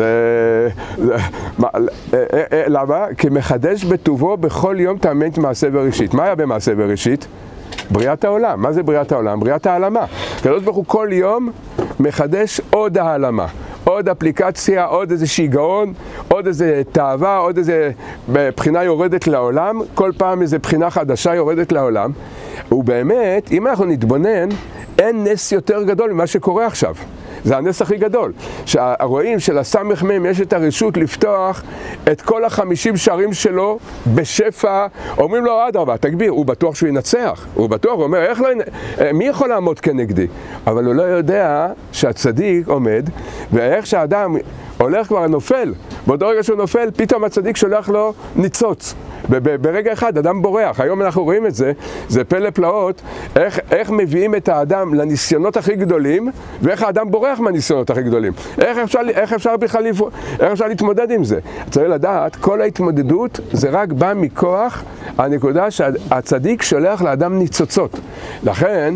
Speaker 1: למה? כי מחדש בטובו בכל יום תאמן את מעשה בראשית. מה היה במעשה בראשית? בריאת העולם. מה זה בריאת העולם? בריאת העלמה. הקדוש ברוך הוא כל יום מחדש עוד העלמה, עוד אפליקציה, עוד איזה שיגעון, עוד איזה תאווה, עוד איזה בחינה יורדת לעולם, כל פעם איזה בחינה חדשה יורדת לעולם. ובאמת, אם אנחנו נתבונן, אין נס יותר גדול ממה שקורה עכשיו. זה הנס הכי גדול. שהרואים שלסמך מם יש את הרשות לפתוח את כל 50 שערים שלו בשפע. אומרים לו, אדרבה, תגביר, הוא בטוח שהוא ינצח. הוא בטוח, הוא אומר, מי יכול לעמוד כנגדי? אבל הוא לא יודע שהצדיק עומד, ואיך שהאדם הולך כבר נופל, באותו רגע שהוא נופל, פתאום הצדיק שולח לו ניצוץ. ברגע אחד, אדם בורח. היום אנחנו רואים את זה, זה פלא פלאות, איך מביאים את האדם לניסיונות הכי גדולים, ואיך האדם בורח מהניסיונות הכי גדולים. איך אפשר בכלל להתמודד עם זה? צריך לדעת, כל ההתמודדות זה רק בא מכוח הנקודה שהצדיק שולח לאדם ניצוצות. לכן,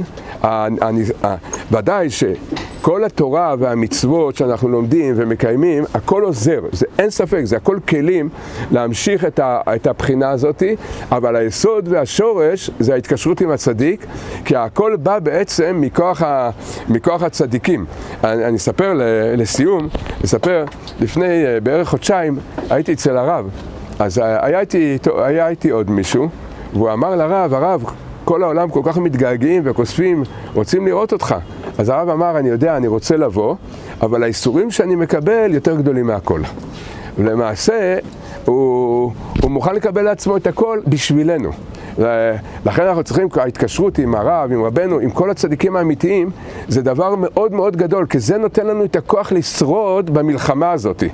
Speaker 1: ודאי שכל התורה והמצוות שאנחנו לומדים ומקיימים, הכל עוזר, זה אין ספק, זה הכל כלים להמשיך את הבחינה הזאת, אבל היסוד והשורש זה ההתקשרות עם הצדיק, כי הכל בא בעצם מכוח הצדיקים. אני אספר לסיום, לפני בערך חודשיים הייתי אצל הרב, אז היה איתי עוד מישהו, והוא אמר לרב, הרב, כל העולם כל כך מתגעגעים וכוספים, רוצים לראות אותך. אז הרב אמר, אני יודע, אני רוצה לבוא, אבל האיסורים שאני מקבל יותר גדולים מהכל. ולמעשה, הוא מוכן לקבל לעצמו את הכל בשבילנו. לכן אנחנו צריכים, ההתקשרות עם הרב, עם רבנו, עם כל הצדיקים האמיתיים, זה דבר מאוד מאוד גדול, כי זה נותן לנו את הכוח לשרוד במלחמה הזאת.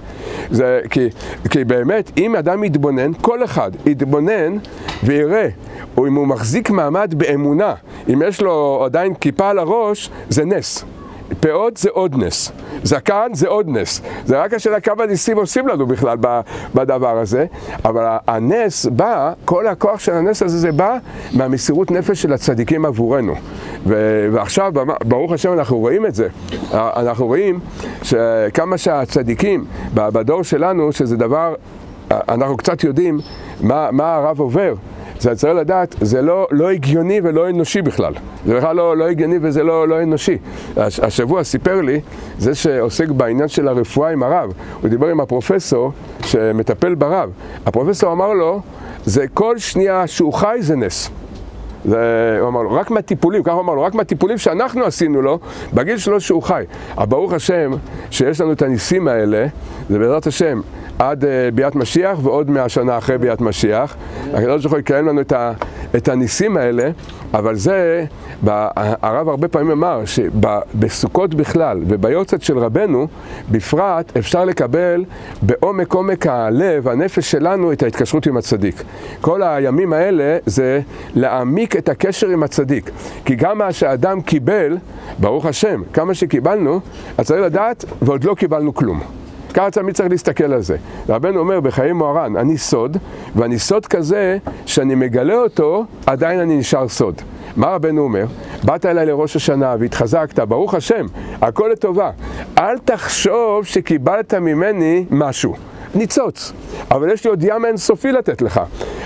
Speaker 1: כי באמת, אם אדם יתבונן, כל אחד יתבונן ויראה, או אם הוא מחזיק מעמד באמונה, אם יש לו עדיין כיפה על הראש, זה נס. פאות זה עוד נס, זקן זה עוד נס. זה רק השאלה כמה ניסים עושים לנו בכלל בדבר הזה, אבל הנס בא, כל הכוח של הנס הזה זה בא מהמסירות נפש של הצדיקים עבורנו. ועכשיו, ברוך השם, אנחנו רואים את זה. אנחנו רואים שכמה שהצדיקים בדור שלנו, שזה דבר, אנחנו קצת יודעים מה הרב עובר. זה צריך לדעת, זה לא הגיוני ולא אנושי בכלל. זה בכלל לא הגיוני וזה לא אנושי. השבוע סיפר לי, זה שעוסק בעניין של הרפואה עם הרב, הוא דיבר עם הפרופסור שמטפל ברב. הפרופסור אמר לו, זה כל שנייה שהוא חי זה נס. הוא אמר לו, רק מהטיפולים, ככה הוא אמר לו, רק מהטיפולים שאנחנו עשינו לו, בגיל שלו שהוא חי. ברוך השם שיש לנו את הניסים האלה, זה בעזרת השם, עד ביאת משיח ועוד 100 שנה אחרי ביאת משיח. הקדוש ברוך הוא יקיים לנו את הניסים האלה, אבל זה, הרב הרבה פעמים אמר שבסוכות בכלל וביוצאת של רבנו, בפרט אפשר לקבל בעומק הלב, הנפש שלנו, את ההתקשרות עם הצדיק. כל הימים האלה זה להעמיק את הקשר עם הצדיק. כי גם מה שהאדם קיבל, ברוך השם, כמה שקיבלנו, אז צריך לדעת ועוד לא קיבלנו כלום. ככה תמיד צריך להסתכל על זה. רבנו אומר בחיי מוהר"ן, אני סוד, ואני סוד כזה שאני מגלה אותו, עדיין אני נשאר סוד. מה רבנו אומר? באת אליי לראש השנה והתחזקת, ברוך השם, הכל לטובה. אל תחשוב שקיבלת ממני משהו. ניצוץ. אבל יש לי עוד ים אינסופי לתת לך.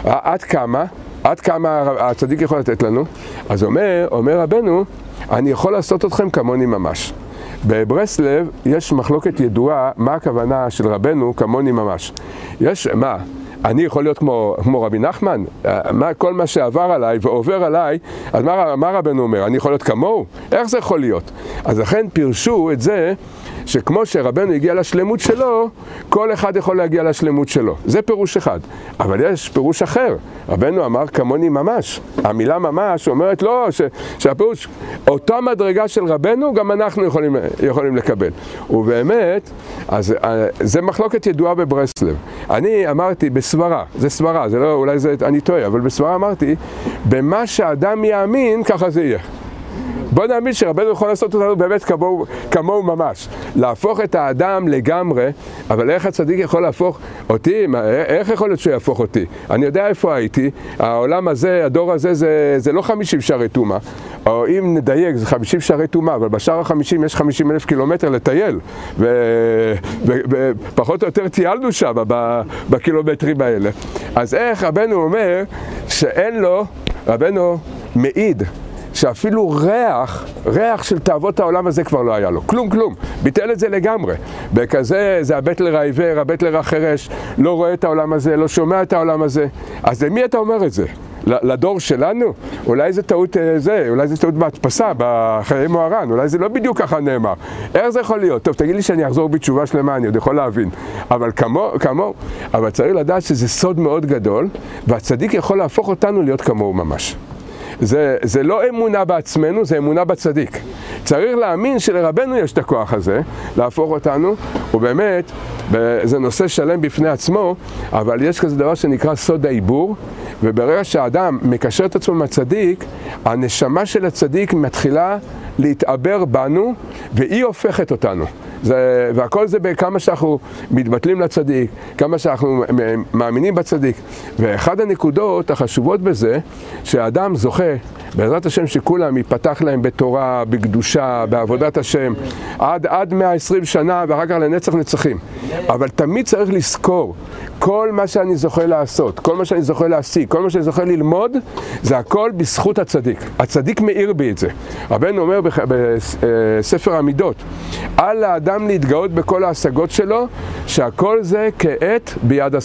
Speaker 1: עד כמה הצדיק יכול לתת לנו? אז אומר רבנו, אני יכול לעשות אתכם כמוני ממש. בברסלב יש מחלוקת ידועה מה הכוונה של רבנו כמוני ממש. מה? אני יכול להיות כמו רבי נחמן? כל מה שעבר עליי ועובר עליי, אז מה רבנו אומר? אני יכול להיות כמוהו? איך זה יכול להיות? אז לכן פירשו את זה שכמו שרבנו הגיע לשלמות שלו, כל אחד יכול להגיע לשלמות שלו. זה פירוש אחד. אבל יש פירוש אחר. רבנו אמר כמוני ממש. המילה ממש אומרת לא, שהפירוש, אותה מדרגה של רבנו, גם אנחנו יכולים לקבל. ובאמת, אז זה מחלוקת ידועה בברסלב. אני אמרתי בסברה, זה סברה, זה לא, אולי זה, אני טועה, אבל בסברה אמרתי, במה שאדם יאמין, ככה זה יהיה. בוא נאמין שרבנו יכול לעשות אותנו באמת כמוהו ממש. להפוך את האדם לגמרי, אבל איך הצדיק יכול להפוך אותי? איך יכול להיות שהוא יהפוך אותי? אני יודע איפה הייתי, העולם הזה, הדור הזה, זה לא 50 שערי טומאה, או אם נדייק זה 50 שערי טומאה, אבל בשער ה-50 יש 50,000 קילומטר לטייל, ופחות או יותר טיילנו שם בקילומטרים האלה. אז איך רבנו אומר שאין לו, רבנו מעיד, שאפילו ריח של תאוות העולם הזה כבר לא היה לו. כלום. ביטל את זה לגמרי. בכזה, זה הבטלר העיוור, הבטלר החירש, לא רואה את העולם הזה, לא שומע את העולם הזה. אז למי אתה אומר את זה? לדור שלנו? אולי זה טעות אולי זה טעות בהדפסה, בחיי מוהר"ן, אולי זה לא בדיוק ככה נאמר. איך זה יכול להיות? טוב, תגיד לי שאני אחזור בתשובה שלמה, אני עוד יכול להבין. אבל כמו, אבל צריך לדעת שזה סוד מאוד גדול, והצדיק יכול להפוך אותנו להיות כמוהו ממש. זה לא אמונה בעצמנו, זה אמונה בצדיק. צריך להאמין שלרבנו יש את הכוח הזה, להפוך אותנו, ובאמת, זה נושא שלם בפני עצמו, אבל יש כזה דבר שנקרא סוד העיבור, וברגע שהאדם מקשר את עצמו עם הצדיק, הנשמה של הצדיק מתחילה להתעבר בנו, והיא הופכת אותנו. והכל זה בכמה שאנחנו מתבטלים לצדיק, כמה שאנחנו מאמינים בצדיק. ואחד הנקודות החשובות בזה, שהאדם זוכה, בעזרת השם שכולם ייפתח להם בתורה, בקדושה, בעבודת השם, עד 120 שנה ואחר כך לנצח נצחים. אבל תמיד צריך לזכור, כל מה שאני זוכה לעשות, כל מה שאני זוכה להשיג, כל מה שאני זוכה ללמוד, זה הכל בזכות הצדיק. הצדיק מאיר בי את זה. רבנו אומר בספר המידות, על האדם להתגאות בכל ההשגות שלו, שהכל זה כעת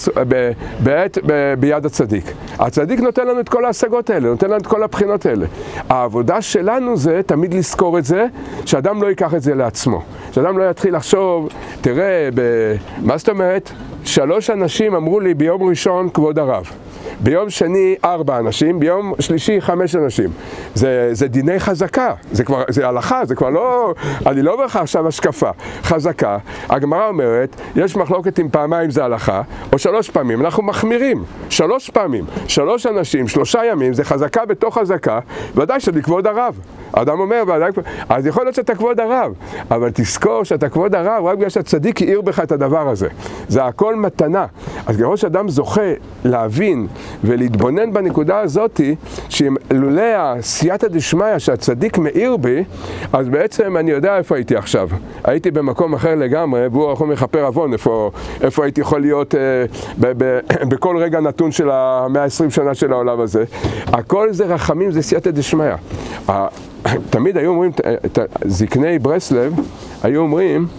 Speaker 1: ביד הצדיק. הצדיק נותן לנו את כל ההשגות האלה, נותן לנו את כל הבחינות האלה. העבודה שלנו זה תמיד לזכור את זה, שאדם לא ייקח את זה לעצמו. שאדם לא יתחיל לחשוב, תראה, מה זאת אומרת? 3 אנשים אמרו לי ביום ראשון כבוד הרב. ביום שני 4 אנשים, ביום שלישי 5 אנשים. זה דיני חזקה, זה הלכה, זה כבר לא, אני לא אומר לך עכשיו השקפה. חזקה, הגמרא אומרת, יש מחלוקת אם פעמיים זה הלכה, או 3 פעמים, אנחנו מחמירים, 3 פעמים, 3 אנשים, 3 ימים, זה חזקה בתוך חזקה, ודאי שזה כבוד הרב. האדם אומר, אז יכול להיות שאתה כבוד הרב, אבל תזכור שאתה כבוד הרב רק בגלל שהצדיק יאיר בך את הדבר הזה. זה הכל מתנה. אז ככל שאדם זוכה להבין ולהתבונן בנקודה הזאת, שאם לולא הסייעתא דשמיא שהצדיק מאיר בי, אז בעצם אני יודע איפה הייתי עכשיו. הייתי במקום אחר לגמרי, והוא יכול לכפר עוון, איפה הייתי יכול להיות בכל רגע נתון של 120 שנה של העולם הזה. הכל זה רחמים, זה סייעתא דשמיא. תמיד היו אומרים, זקני ברסלב, היו אומרים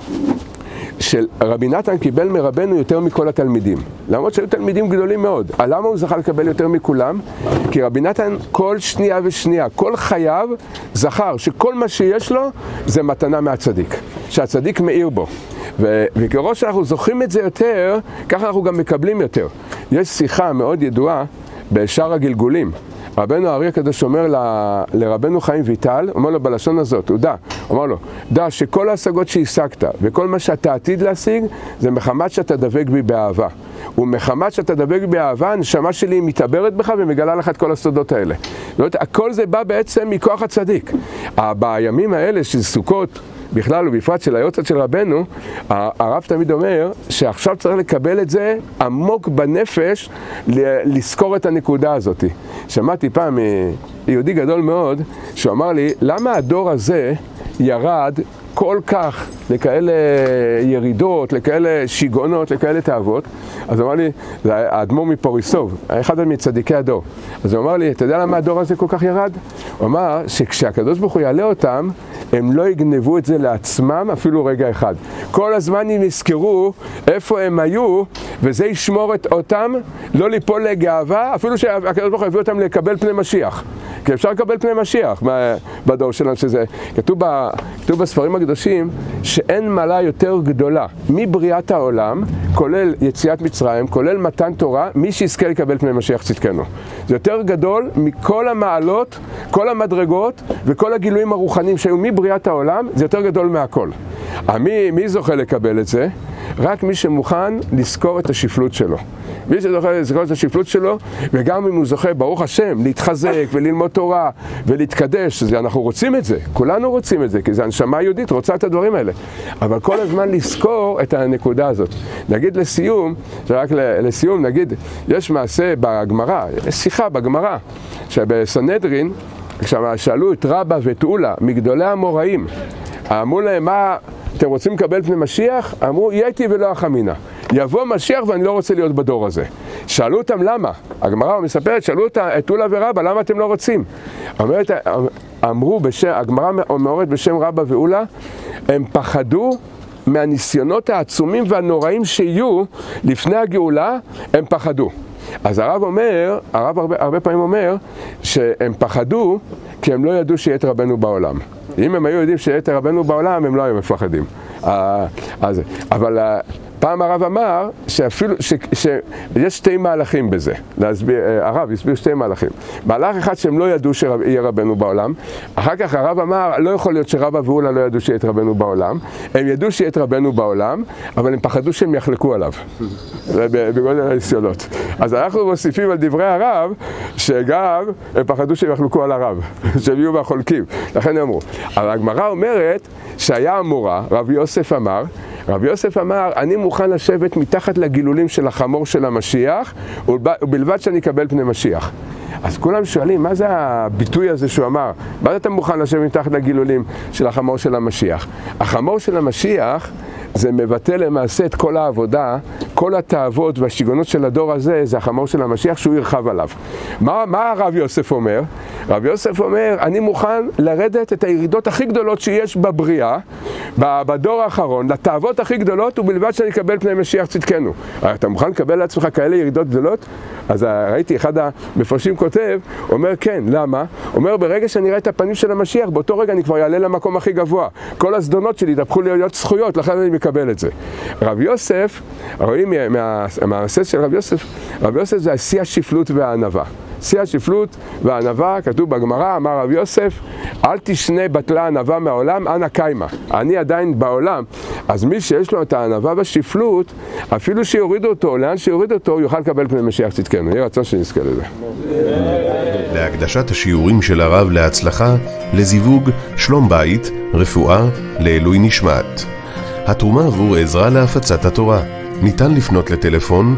Speaker 1: שרבי נתן קיבל מרבנו יותר מכל התלמידים. למרות שהיו תלמידים גדולים מאוד. למה הוא זכה לקבל יותר מכולם? כי רבי נתן כל שנייה ושנייה, כל חייו זכר שכל מה שיש לו זה מתנה מהצדיק. שהצדיק מאיר בו. וכראש שאנחנו זוכים את זה יותר, ככה אנחנו גם מקבלים יותר. יש שיחה מאוד ידועה בשער הגלגולים. רבנו הארי הקדוש אומר לרבנו חיים ויטל, אומר לו בלשון הזאת, הוא אומר לו, דע שכל ההשגות שהשגת וכל מה שאתה עתיד להשיג, זה מחמת שאתה דבק בי באהבה. ומחמת שאתה דבק בי באהבה, הנשמה שלי מתעברת בך ומגלה לך את כל הסודות האלה. הכל זה בא בעצם מכוח הצדיק. בימים האלה של סוכות, בכלל ובפרט של היוצאת של רבנו, הרב תמיד אומר שעכשיו צריך לקבל את זה עמוק בנפש, לזכור את הנקודה הזאת. שמעתי פעם יהודי גדול מאוד, שהוא אמר לי, למה הדור הזה ירד כל כך לכאלה ירידות, לכאלה שיגעונות, לכאלה תאוות? אז הוא אמר לי, זה האדמו"ר מפוריסוב, אחד מצדיקי הדור. אז הוא אמר לי, אתה יודע למה הדור הזה כל כך ירד? הוא אמר שכשהקדוש ברוך הוא יעלה אותם, הם לא יגנבו את זה לעצמם אפילו רגע אחד. כל הזמן הם יזכרו איפה הם היו, וזה ישמור אותם לא ליפול לגאווה, אפילו שהקדוש ברוך הוא יביא אותם לקבל פני משיח. כי אפשר לקבל פני משיח בדור שלנו, שזה כתוב בספרים הקדושים שאין מעלה יותר גדולה מבריאת העולם, כולל יציאת מצרים, כולל מתן תורה, מי שיזכה לקבל פני משיח צדקנו. זה יותר גדול מכל המעלות, כל המדרגות וכל הגילויים הרוחניים שהיו מבריאת העולם, זה יותר גדול מהכל. מי זוכה לקבל את זה? רק מי שמוכן לזכור את השפלות שלו. מי שזוכה לזכור את השפלות שלו, וגם אם הוא זוכה, ברוך השם, להתחזק וללמוד תורה ולהתקדש, אנחנו רוצים את זה, כולנו רוצים את זה, כי זה הנשמה יהודית, רוצה את הדברים האלה. אבל כל הזמן לזכור את הנקודה הזאת. נגיד לסיום, נגיד, יש מעשה בגמרא, יש שיחה בגמרא, שבסנהדרין, כששאלו את רבא ואת אולה, מגדולי המוראים, אמרו להם, מה אתם רוצים לקבל פני משיח? אמרו, יהיה איתי ולא אחמינה. יבוא משיח ואני לא רוצה להיות בדור הזה. שאלו אותם למה? הגמרא מספרת, שאלו את אולה ורבא, למה אתם לא רוצים? אמרו, הגמרא אומרת בשם רבא ואולה, הם פחדו מהניסיונות העצומים והנוראים שיהיו לפני הגאולה, הם פחדו. אז הרב הרבה פעמים אומר שהם פחדו כי הם לא ידעו שיהיה את רבנו בעולם. אם הם היו יודעים שיהיה את רבנו בעולם, הם לא היו מפחדים. אבל פעם הרב אמר שאפילו, שיש שתי מהלכים בזה, הרב הסביר שתי מהלכים. מהלך אחד שהם לא ידעו שיהיה רבנו בעולם, אחר כך הרב אמר, לא יכול להיות שרבא ואולה לא ידעו שיהיה את רבנו בעולם, הם ידעו שיהיה את רבנו בעולם, אבל הם פחדו שהם יחלקו עליו, בגודל הניסיונות. אז אנחנו מוסיפים על דברי הרב, שגם הם פחדו שהם יחלקו על הרב, שהם יהיו מהחולקים, לכן אמרו. אבל הגמרא אומרת שהיה המורה, רבי יוסף אמר, אני מוכן לשבת מתחת לגילולים של החמור של המשיח, ובלבד שאני אקבל פני משיח. אז כולם שואלים, מה זה הביטוי הזה שהוא אמר? מה זה אתה מוכן לשבת מתחת לגילולים של החמור של המשיח? החמור של המשיח זה מבטא למעשה את כל העבודה, כל התאוות והשיגעונות של הדור הזה, זה החמור של המשיח שהוא ירחב עליו. מה הרב יוסף אומר? רב יוסף אומר, אני מוכן לרדת את הירידות הכי גדולות שיש בבריאה, בדור האחרון, לתאוות הכי גדולות, ובלבד שאני אקבל פני משיח צדקנו. אתה מוכן לקבל לעצמך כאלה ירידות גדולות? אז ראיתי, אחד המפרשים כותב, אומר כן, למה? אומר, ברגע שאני אראה את הפנים של המשיח, באותו רגע אני כבר אעלה למקום הכי גבוה. כל הזדונות שלי יתהפכו להיות זכויות, לכן אני מקבל את זה. רב יוסף, רואים מהמעשה של רב יוסף זה שיא השפלות והענווה. שיא השפלות והענווה, כתוב בגמרא, אמר רב יוסף, אל תשנה בטלה ענווה מהעולם, אנא קיימה. אני עדיין בעולם, אז מי שיש לו את הענווה והשפלות, אפילו שיורידו אותו, לאן שיורידו אותו, הוא יוכל לקבל פני משיח צדקנו. יהיה רצון שנזכה לזה.
Speaker 2: להקדשת השיעורים של הרב להצלחה, לזיווג, שלום בית, רפואה, לעילוי נשמת. התרומה עבור עזרה להפצת התורה. ניתן לפנות לטלפון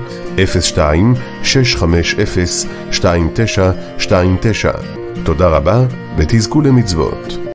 Speaker 2: 02-650-2929. תודה רבה ותזכו למצוות.